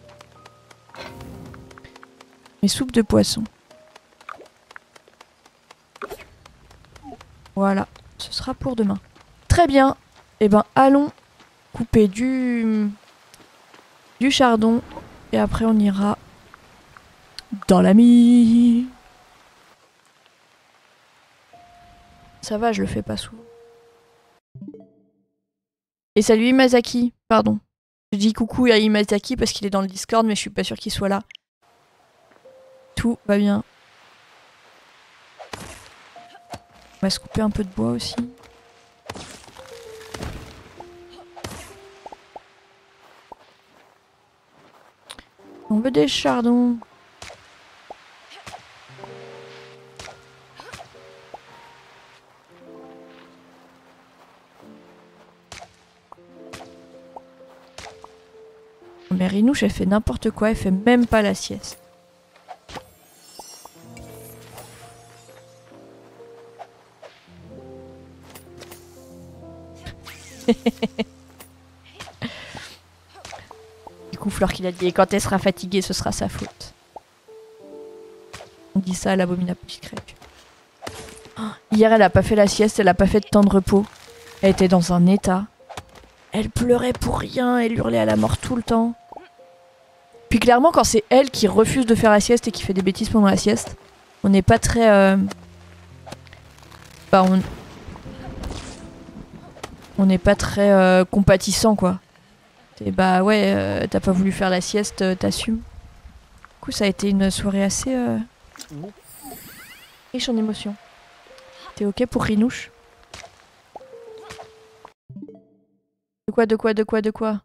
Mes soupes de poisson. Voilà, ce sera pour demain. Très bien. Eh ben allons couper du du chardon et après on ira dans la mine. Ça va, je le fais pas souvent. Et salut Imazaki, pardon. Je dis coucou à Imazaki parce qu'il est dans le Discord mais je suis pas sûre qu'il soit là. Tout va bien. On va se couper un peu de bois aussi. On veut des chardons. Mais Rinouche, elle fait n'importe quoi, elle fait même pas la sieste. Du coup, Fleur qui l'a dit, et quand elle sera fatiguée, ce sera sa faute. On dit ça à l'abominable petite créature. Oh, hier, elle a pas fait la sieste, elle a pas fait de temps de repos. Elle était dans un état. Elle pleurait pour rien, elle hurlait à la mort tout le temps. Puis clairement, quand c'est elle qui refuse de faire la sieste et qui fait des bêtises pendant la sieste, on n'est pas très... Euh... Bah, on... On n'est pas très euh, compatissant, quoi. Et bah ouais, euh, t'as pas voulu faire la sieste, euh, t'assumes. Du coup, ça a été une soirée assez euh, riche en émotions. T'es ok pour Rinouche? De quoi, de quoi, de quoi, de quoi?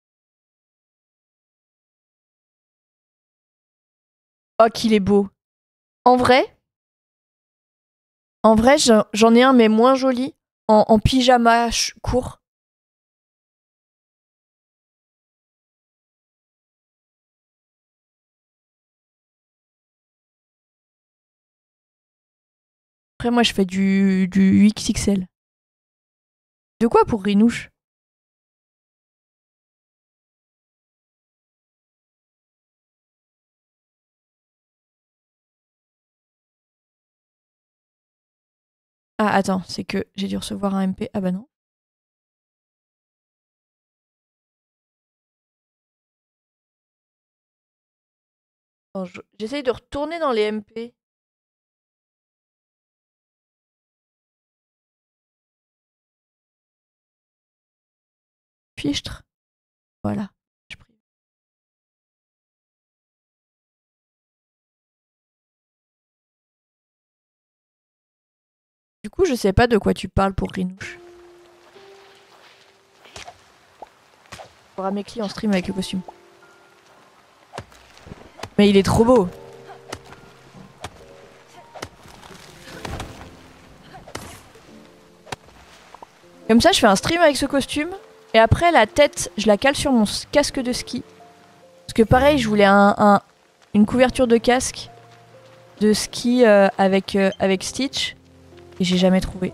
Oh, qu'il est beau. En vrai, en vrai, j'en ai un, mais moins joli, en, en pyjama court. Après, moi, je fais du, du X X L. De quoi pour Rinouche? Ah, attends, c'est que j'ai dû recevoir un M P. Ah bah non. J'essaye de retourner dans les M P. Fichtre. Voilà. Du coup, je sais pas de quoi tu parles pour Rinouche. Pour mes clients en stream avec le costume. Mais il est trop beau. Comme ça, je fais un stream avec ce costume. Et après, la tête, je la cale sur mon casque de ski. Parce que pareil, je voulais un, un, une couverture de casque de ski euh, avec, euh, avec Stitch. Et j'ai jamais trouvé.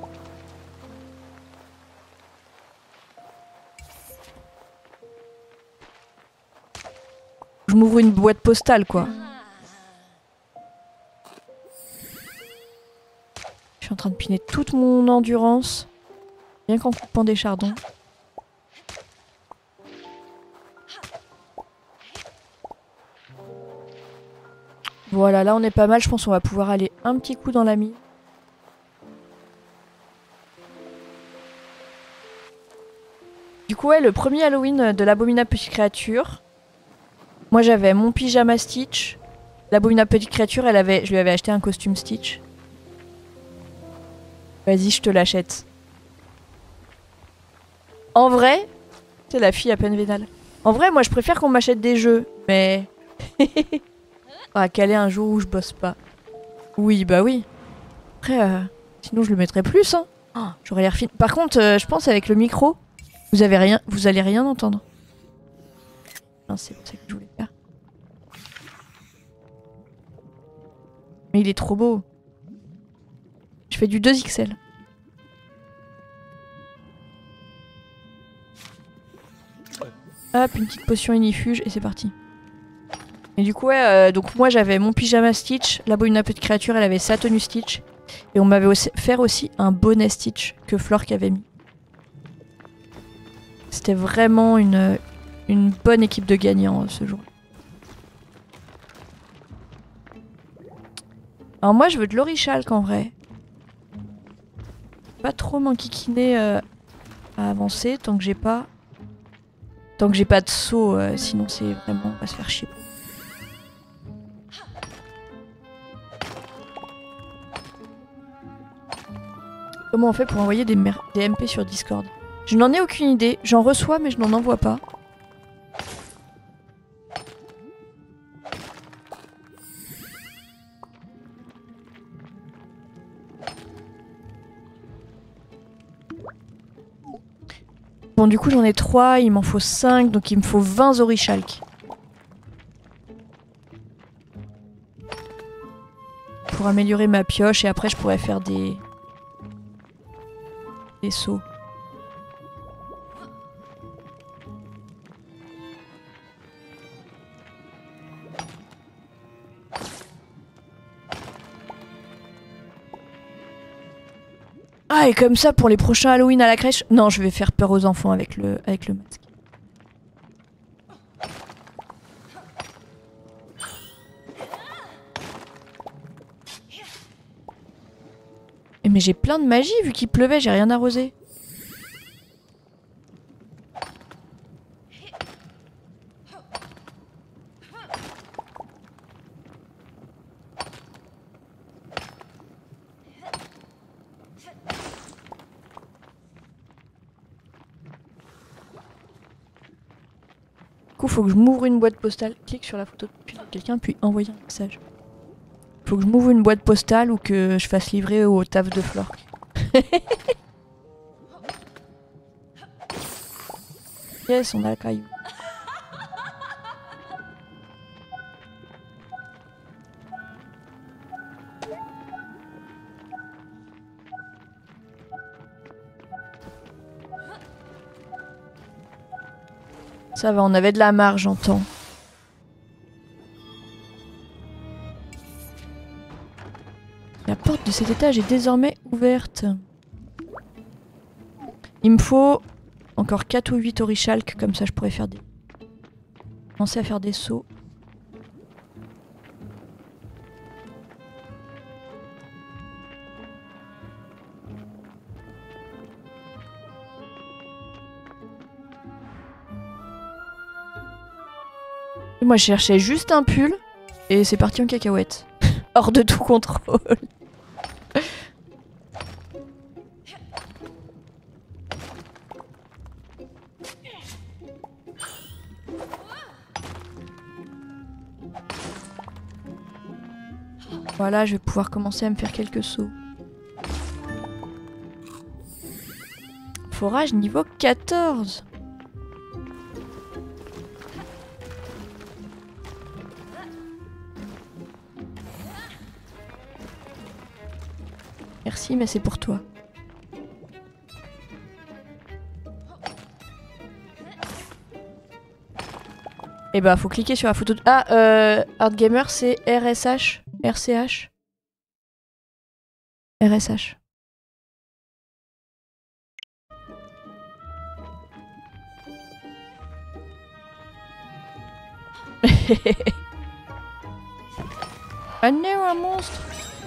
Je m'ouvre une boîte postale, quoi. Je suis en train de piner toute mon endurance. Rien qu'en coupant des chardons. Voilà, là on est pas mal. Je pense qu'on va pouvoir aller un petit coup dans la mine. Du coup, ouais, le premier Halloween de l'abominable petite créature. Moi j'avais mon pyjama Stitch. L'abominable petite créature, elle avait, je lui avais acheté un costume Stitch. Vas-y, je te l'achète. En vrai, c'est la fille à peine vénale. En vrai, moi je préfère qu'on m'achète des jeux, mais... Ah, caler un jour où je bosse pas. Oui, bah oui. Après, euh, sinon je le mettrais plus, hein. Oh, j'aurais l'air fine. Par contre, euh, je pense avec le micro, vous avez rien, vous allez rien entendre. Non, c'est ça que je voulais faire. Mais il est trop beau. Je fais du deux X L. Hop, une petite potion inifuge et c'est parti. Et du coup, ouais, euh, donc moi j'avais mon pyjama Stitch, la boîte de créature, elle avait sa tenue Stitch. Et on m'avait aussi fait aussi un bonnet Stitch que Flore qui avait mis. C'était vraiment une, une bonne équipe de gagnants euh, ce jour. Alors moi je veux de l'orichalque en vrai. Pas trop m'enquiquiner euh, à avancer tant que j'ai pas... Tant que j'ai pas de saut, euh, sinon c'est vraiment... on va se faire chier. Comment on fait pour envoyer des, des M P sur Discord? Je n'en ai aucune idée. J'en reçois mais je n'en envoie pas. Bon, du coup j'en ai trois, il m'en faut cinq, donc il me faut vingt orichalques. Pour améliorer ma pioche et après je pourrais faire des... des sauts. Ah, et comme ça pour les prochains Halloween à la crèche. Non, je vais faire peur aux enfants avec le, avec le masque. Et mais j'ai plein de magie vu qu'il pleuvait, j'ai rien arrosé. Du coup, faut que je m'ouvre une boîte postale, clique sur la photo de quelqu'un, puis envoyer un message. Faut que je m'ouvre une boîte postale ou que je fasse livrer au taf de Flore. Yes, on a le caillou. Ça va, on avait de la marge en temps. La porte de cet étage est désormais ouverte. Il me faut encore quatre ou huit orichalques, comme ça je pourrais faire des... commencer à faire des sauts. Et moi je cherchais juste un pull et c'est parti en cacahuète. Hors de tout contrôle. Voilà, je vais pouvoir commencer à me faire quelques sauts. Forage niveau quatorze. Merci, mais c'est pour toi. Et bah, faut cliquer sur la photo de... Ah, euh, Hard Gamer, c'est R S H R C H R S H. Ah non, un monstre.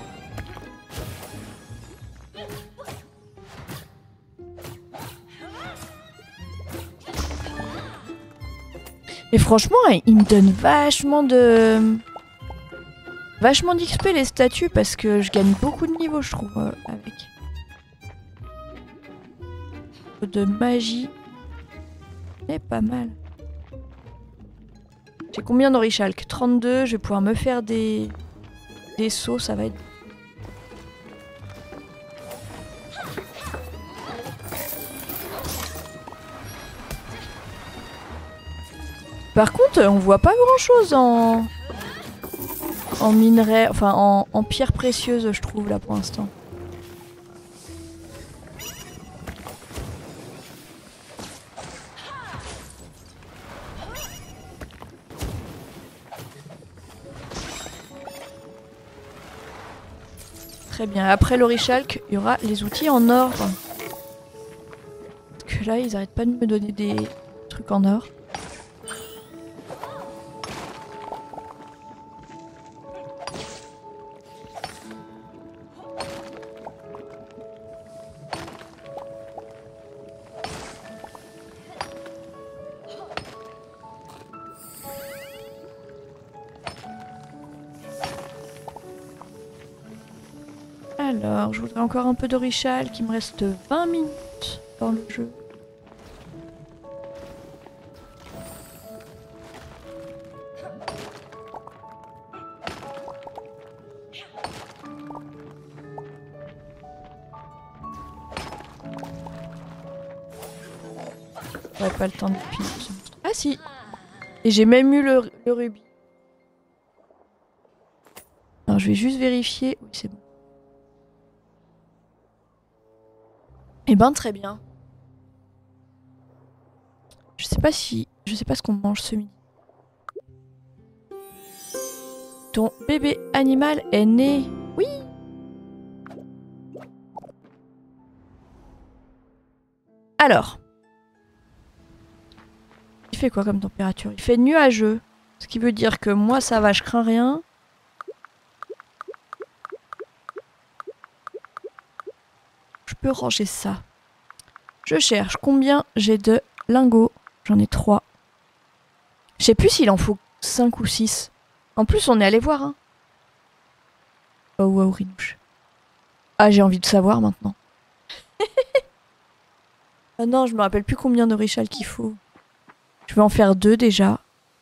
Et franchement, il me donne vachement de... Vachement d'X P les statues parce que je gagne beaucoup de niveaux, je trouve, euh, avec. De magie. C'est pas mal. J'ai combien d'orichalques? trente-deux, je vais pouvoir me faire des... des sauts, ça va être... Par contre, on voit pas grand chose en... en minerai, enfin en, en pierre précieuse, je trouve, là pour l'instant. Très bien, après l'orichalque, il y aura les outils en or. Parce que là, ils arrêtent pas de me donner des trucs en or. Alors, je voudrais encore un peu d'orichalque, il me reste vingt minutes dans le jeu. J'aurais pas le temps de piller ce monstre. Ah si! Et j'ai même eu le, le rubis. Alors je vais juste vérifier. Oui, c'est bon. Eh ben très bien. Je sais pas si... Je sais pas ce qu'on mange ce midi. Ton bébé animal est né. Oui. Alors. Il fait quoi comme température? Il fait nuageux. Ce qui veut dire que moi ça va, je crains rien. Je peux ranger ça. Je cherche combien j'ai de lingots. J'en ai trois. Je sais plus s'il en faut cinq ou six. En plus, on est allé voir. Hein. Oh wow, Rinouche. Ah, j'ai envie de savoir maintenant. Ah non, je me rappelle plus combien d'orichalques qu'il faut. Je vais en faire deux déjà.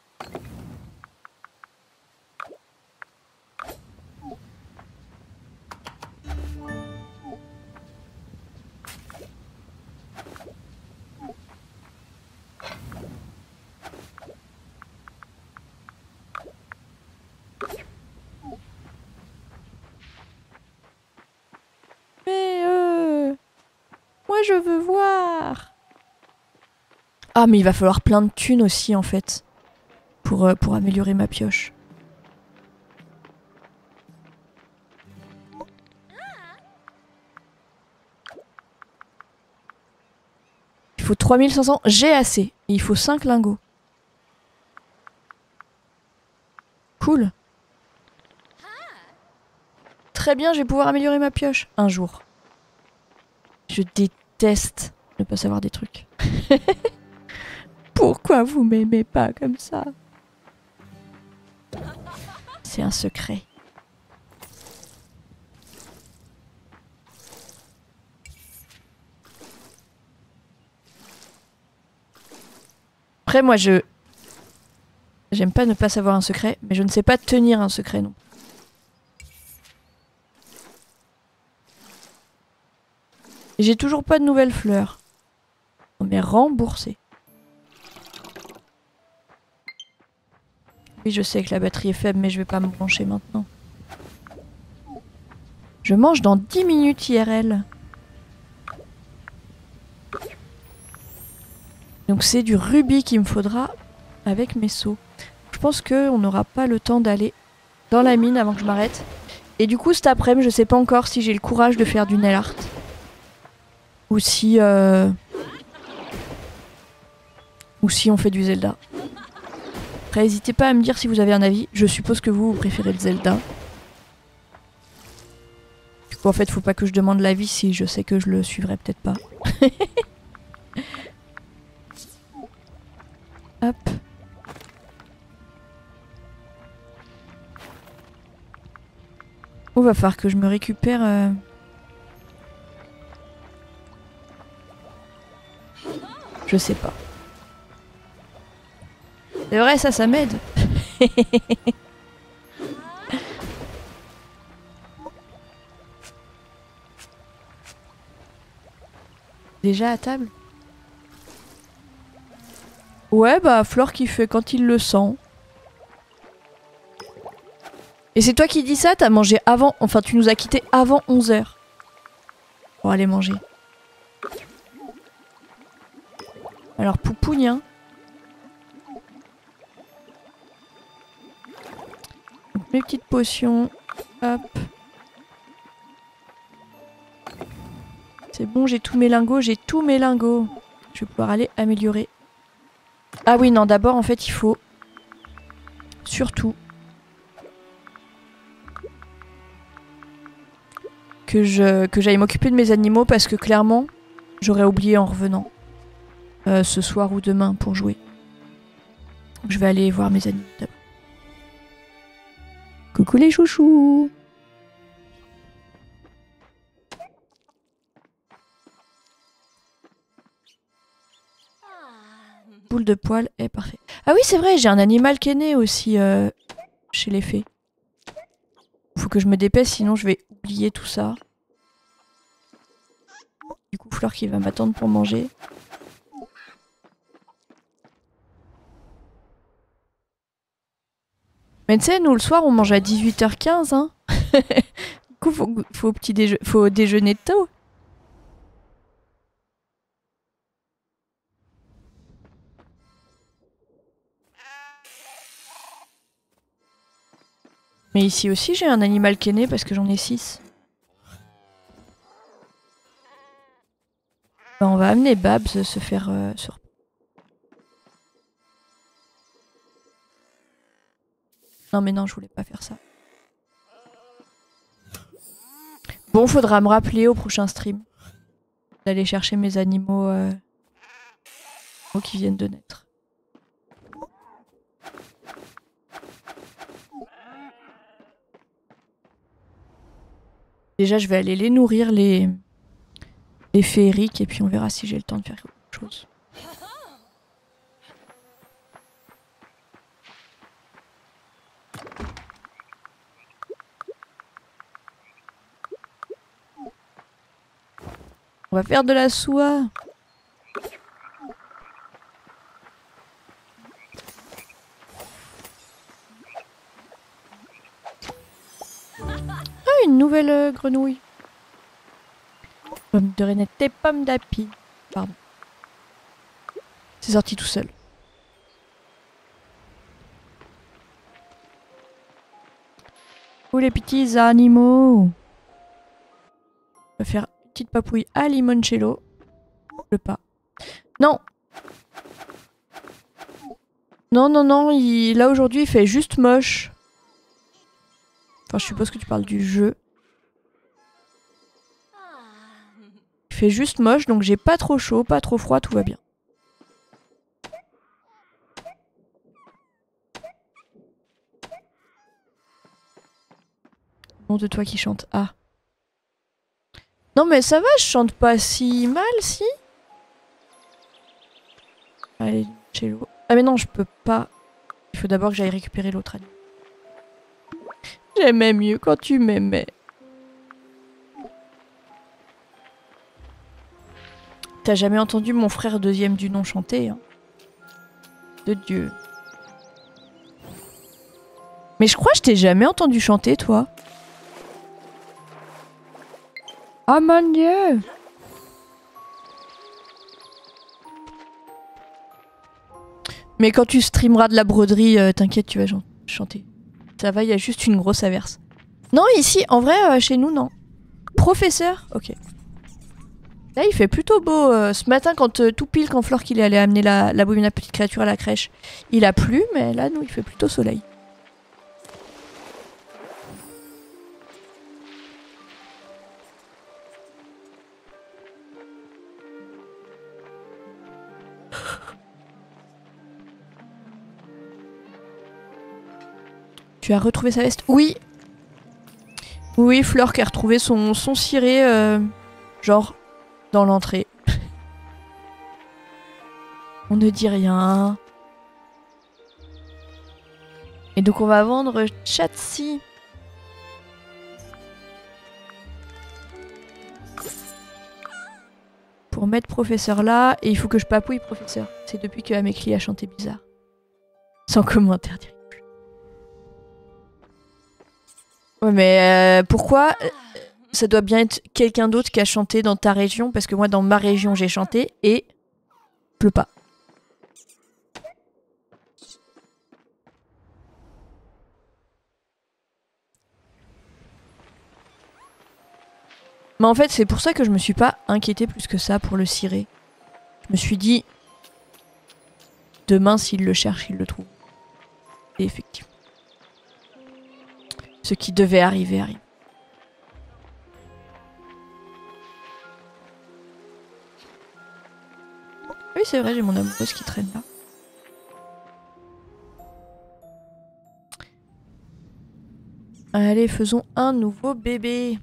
Mais euh... moi je veux voir. Ah mais il va falloir plein de thunes aussi en fait. Pour, euh, pour améliorer ma pioche. Il faut trois mille cinq cents. J'ai assez. Et il faut cinq lingots. Cool. Très bien, je vais pouvoir améliorer ma pioche. Un jour. Je déteste ne pas savoir des trucs. Pourquoi vous m'aimez pas comme ça? C'est un secret. Après, moi, je... J'aime pas ne pas savoir un secret, mais je ne sais pas tenir un secret, non. J'ai toujours pas de nouvelles fleurs. On m'est remboursé. Oui, je sais que la batterie est faible, mais je vais pas me brancher maintenant. Je mange dans dix minutes I R L. Donc c'est du rubis qu'il me faudra avec mes seaux. Je pense qu'on n'aura pas le temps d'aller dans la mine avant que je m'arrête. Et du coup cet après-midi, je sais pas encore si j'ai le courage de faire du nail art. Ou si... Euh... Ou si on fait du Zelda. Après, n'hésitez pas à me dire si vous avez un avis. Je suppose que vous, vous préférez le Zelda. Du coup, en fait, faut pas que je demande l'avis si je sais que je le suivrai peut-être pas. Hop. Oh, va falloir que je me récupère... Euh... Je sais pas. C'est vrai, ça, ça m'aide. Déjà à table? Ouais, bah Flore qui fait quand il le sent. Et c'est toi qui dis ça? T'as mangé avant... Enfin, tu nous as quittés avant onze heures. Pour aller manger. Alors, poupougne, hein. Donc, mes petites potions. Hop. C'est bon, j'ai tous mes lingots, j'ai tous mes lingots. Je vais pouvoir aller améliorer. Ah oui, non, d'abord, en fait, il faut... Surtout... que je que j'aille m'occuper de mes animaux parce que clairement, j'aurais oublié en revenant. Euh, ce soir ou demain pour jouer. Donc, je vais aller voir mes animaux d'abord. Coucou les chouchous! Boule de poil est parfait. Ah oui, c'est vrai, j'ai un animal qui est né aussi euh, chez les fées. Faut que je me dépêche, sinon je vais oublier tout ça. Du coup, Flore qui va m'attendre pour manger. Mais tu sais, nous le soir, on mange à dix-huit heures quinze, hein. Du coup, faut, faut, petit déje faut déjeuner tôt. Mais ici aussi, j'ai un animal qui est né parce que j'en ai six. Ben, on va amener Babs se faire euh, sur... Non mais non, je voulais pas faire ça. Bon, faudra me rappeler au prochain stream d'aller chercher mes animaux euh, qui viennent de naître. Déjà, je vais aller les nourrir, les, les féeriques, et puis on verra si j'ai le temps de faire quelque chose. On va faire de la soie. Ah, une nouvelle euh, grenouille. Pomme de renette et pomme d'api. Pardon. C'est sorti tout seul. Oh les petits animaux. On va faire une petite papouille à limoncello. Le pas. Non. Non, non, non. Il... Là aujourd'hui il fait juste moche. Enfin je suppose que tu parles du jeu. Il fait juste moche donc j'ai pas trop chaud, pas trop froid, tout va bien. Nom de toi qui chante. Ah. Non mais ça va, je chante pas si mal, si. Allez, cello. Ah mais non, je peux pas. Il faut d'abord que j'aille récupérer l'autre animal. J'aimais mieux quand tu m'aimais. T'as jamais entendu mon frère deuxième du nom chanter, hein. De Dieu. Mais je crois que je t'ai jamais entendu chanter, toi. Oh mon Dieu! Mais quand tu streameras de la broderie, euh, t'inquiète, tu vas chanter. Ça va, il y a juste une grosse averse. Non, ici, en vrai, euh, chez nous, non. Professeur? Ok. Là, il fait plutôt beau. Euh, ce matin, quand euh, tout pile, quand Flore qu'il est allé amener la, la la petite créature à la crèche, il a plu, mais là, nous, il fait plutôt soleil. Tu as retrouvé sa veste? Oui. Oui, Flore qui a retrouvé son, son ciré, euh, genre, dans l'entrée. On ne dit rien. Et donc on va vendre Chatsi. Pour mettre professeur là, et il faut que je papouille professeur. C'est depuis que Amekli a chanté bizarre. Sans commentaire direct. Ouais mais euh, pourquoi ça doit bien être quelqu'un d'autre qui a chanté dans ta région, parce que moi dans ma région j'ai chanté et pleut pas. Mais en fait c'est pour ça que je me suis pas inquiétée plus que ça pour le cirer. Je me suis dit demain s'il le cherche il le trouve. Et effectivement. Ce qui devait arriver arrive. Oui, c'est vrai, j'ai mon amoureuse qui traîne là. Allez, faisons un nouveau bébé.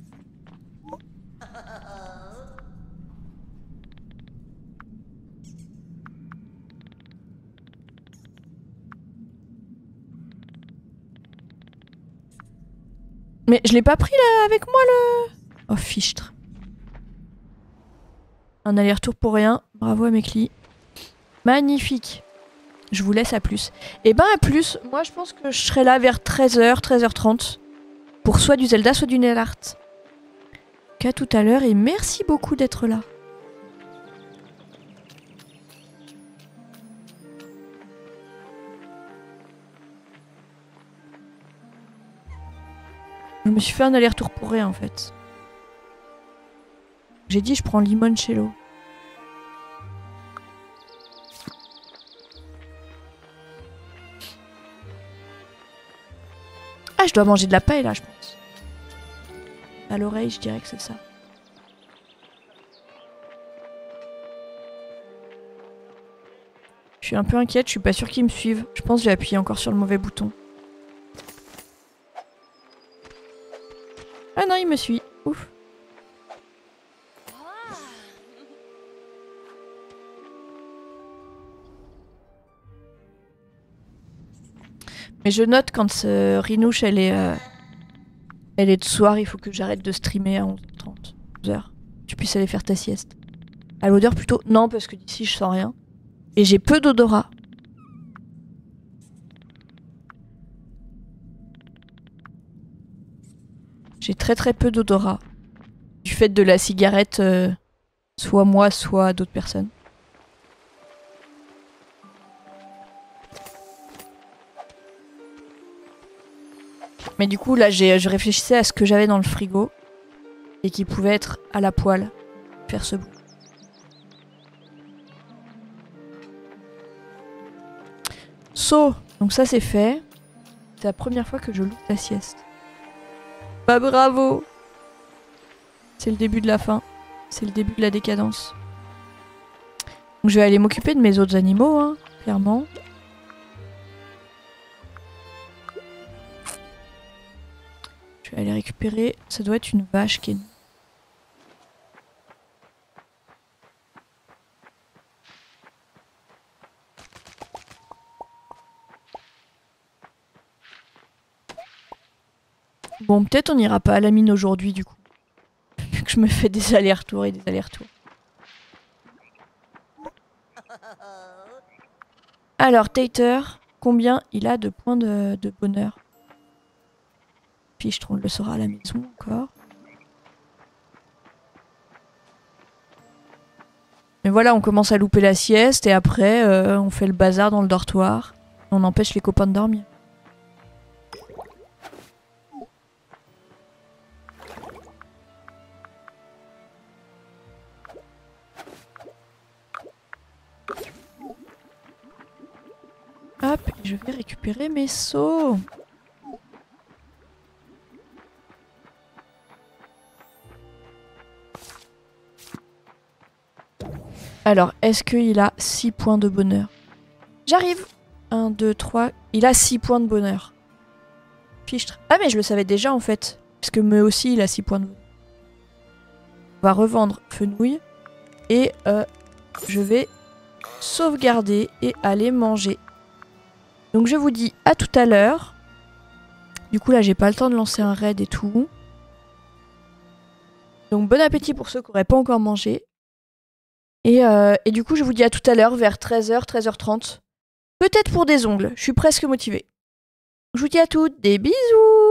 Mais je l'ai pas pris là avec moi le... Oh fichtre. Un aller-retour pour rien. Bravo à Mekli. Magnifique. Je vous laisse à plus. Et ben à plus, moi je pense que je serai là vers treize heures, treize heures trente. Pour soit du Zelda, soit du Nail Art. Qu'à tout à l'heure et merci beaucoup d'être là. Je me suis fait un aller-retour pour rien en fait. J'ai dit je prends limoncello. Ah, je dois manger de la paille là, je pense. À l'oreille, je dirais que c'est ça. Je suis un peu inquiète, je suis pas sûre qu'ils me suivent. Je pense que j'ai appuyé encore sur le mauvais bouton. Ah non, il me suit. Ouf. Mais je note quand ce Rinouche elle est, euh, elle est de soir, il faut que j'arrête de streamer à onze heures trente, douze heures. Tu puisses aller faire ta sieste. À l'odeur plutôt. Non, parce que d'ici je sens rien. Et j'ai peu d'odorat. J'ai très très peu d'odorat. Du fait de la cigarette, euh, soit moi, soit d'autres personnes. Mais du coup, là, je réfléchissais à ce que j'avais dans le frigo et qui pouvait être à la poêle, faire ce bout. So, donc ça c'est fait. C'est la première fois que je loupe la sieste. Bah bravo! C'est le début de la fin. C'est le début de la décadence. Donc je vais aller m'occuper de mes autres animaux, hein, clairement. Je vais aller récupérer... Ça doit être une vache qui est... Bon, peut-être on n'ira pas à la mine aujourd'hui, du coup. Vu que je me fais des allers-retours et des allers-retours. Alors, Tater, combien il a de points de, de bonheur? Fichtre, on le saura à la maison encore. Mais voilà, on commence à louper la sieste et après, euh, on fait le bazar dans le dortoir. On empêche les copains de dormir. Hop, je vais récupérer mes seaux. Alors, est-ce qu'il a six points de bonheur? J'arrive. un, deux, trois. Il a six points de bonheur. Fichtre. Ah, mais je le savais déjà en fait. Parce que me aussi, il a six points de bonheur. On va revendre Fenouil. Et euh, je vais sauvegarder et aller manger. Donc je vous dis à tout à l'heure. Du coup là j'ai pas le temps de lancer un raid et tout. Donc bon appétit pour ceux qui n'auraient pas encore mangé. Et, euh, et du coup je vous dis à tout à l'heure vers treize heures, treize heures trente. Peut-être pour des ongles, je suis presque motivée. Je vous dis à toutes des bisous.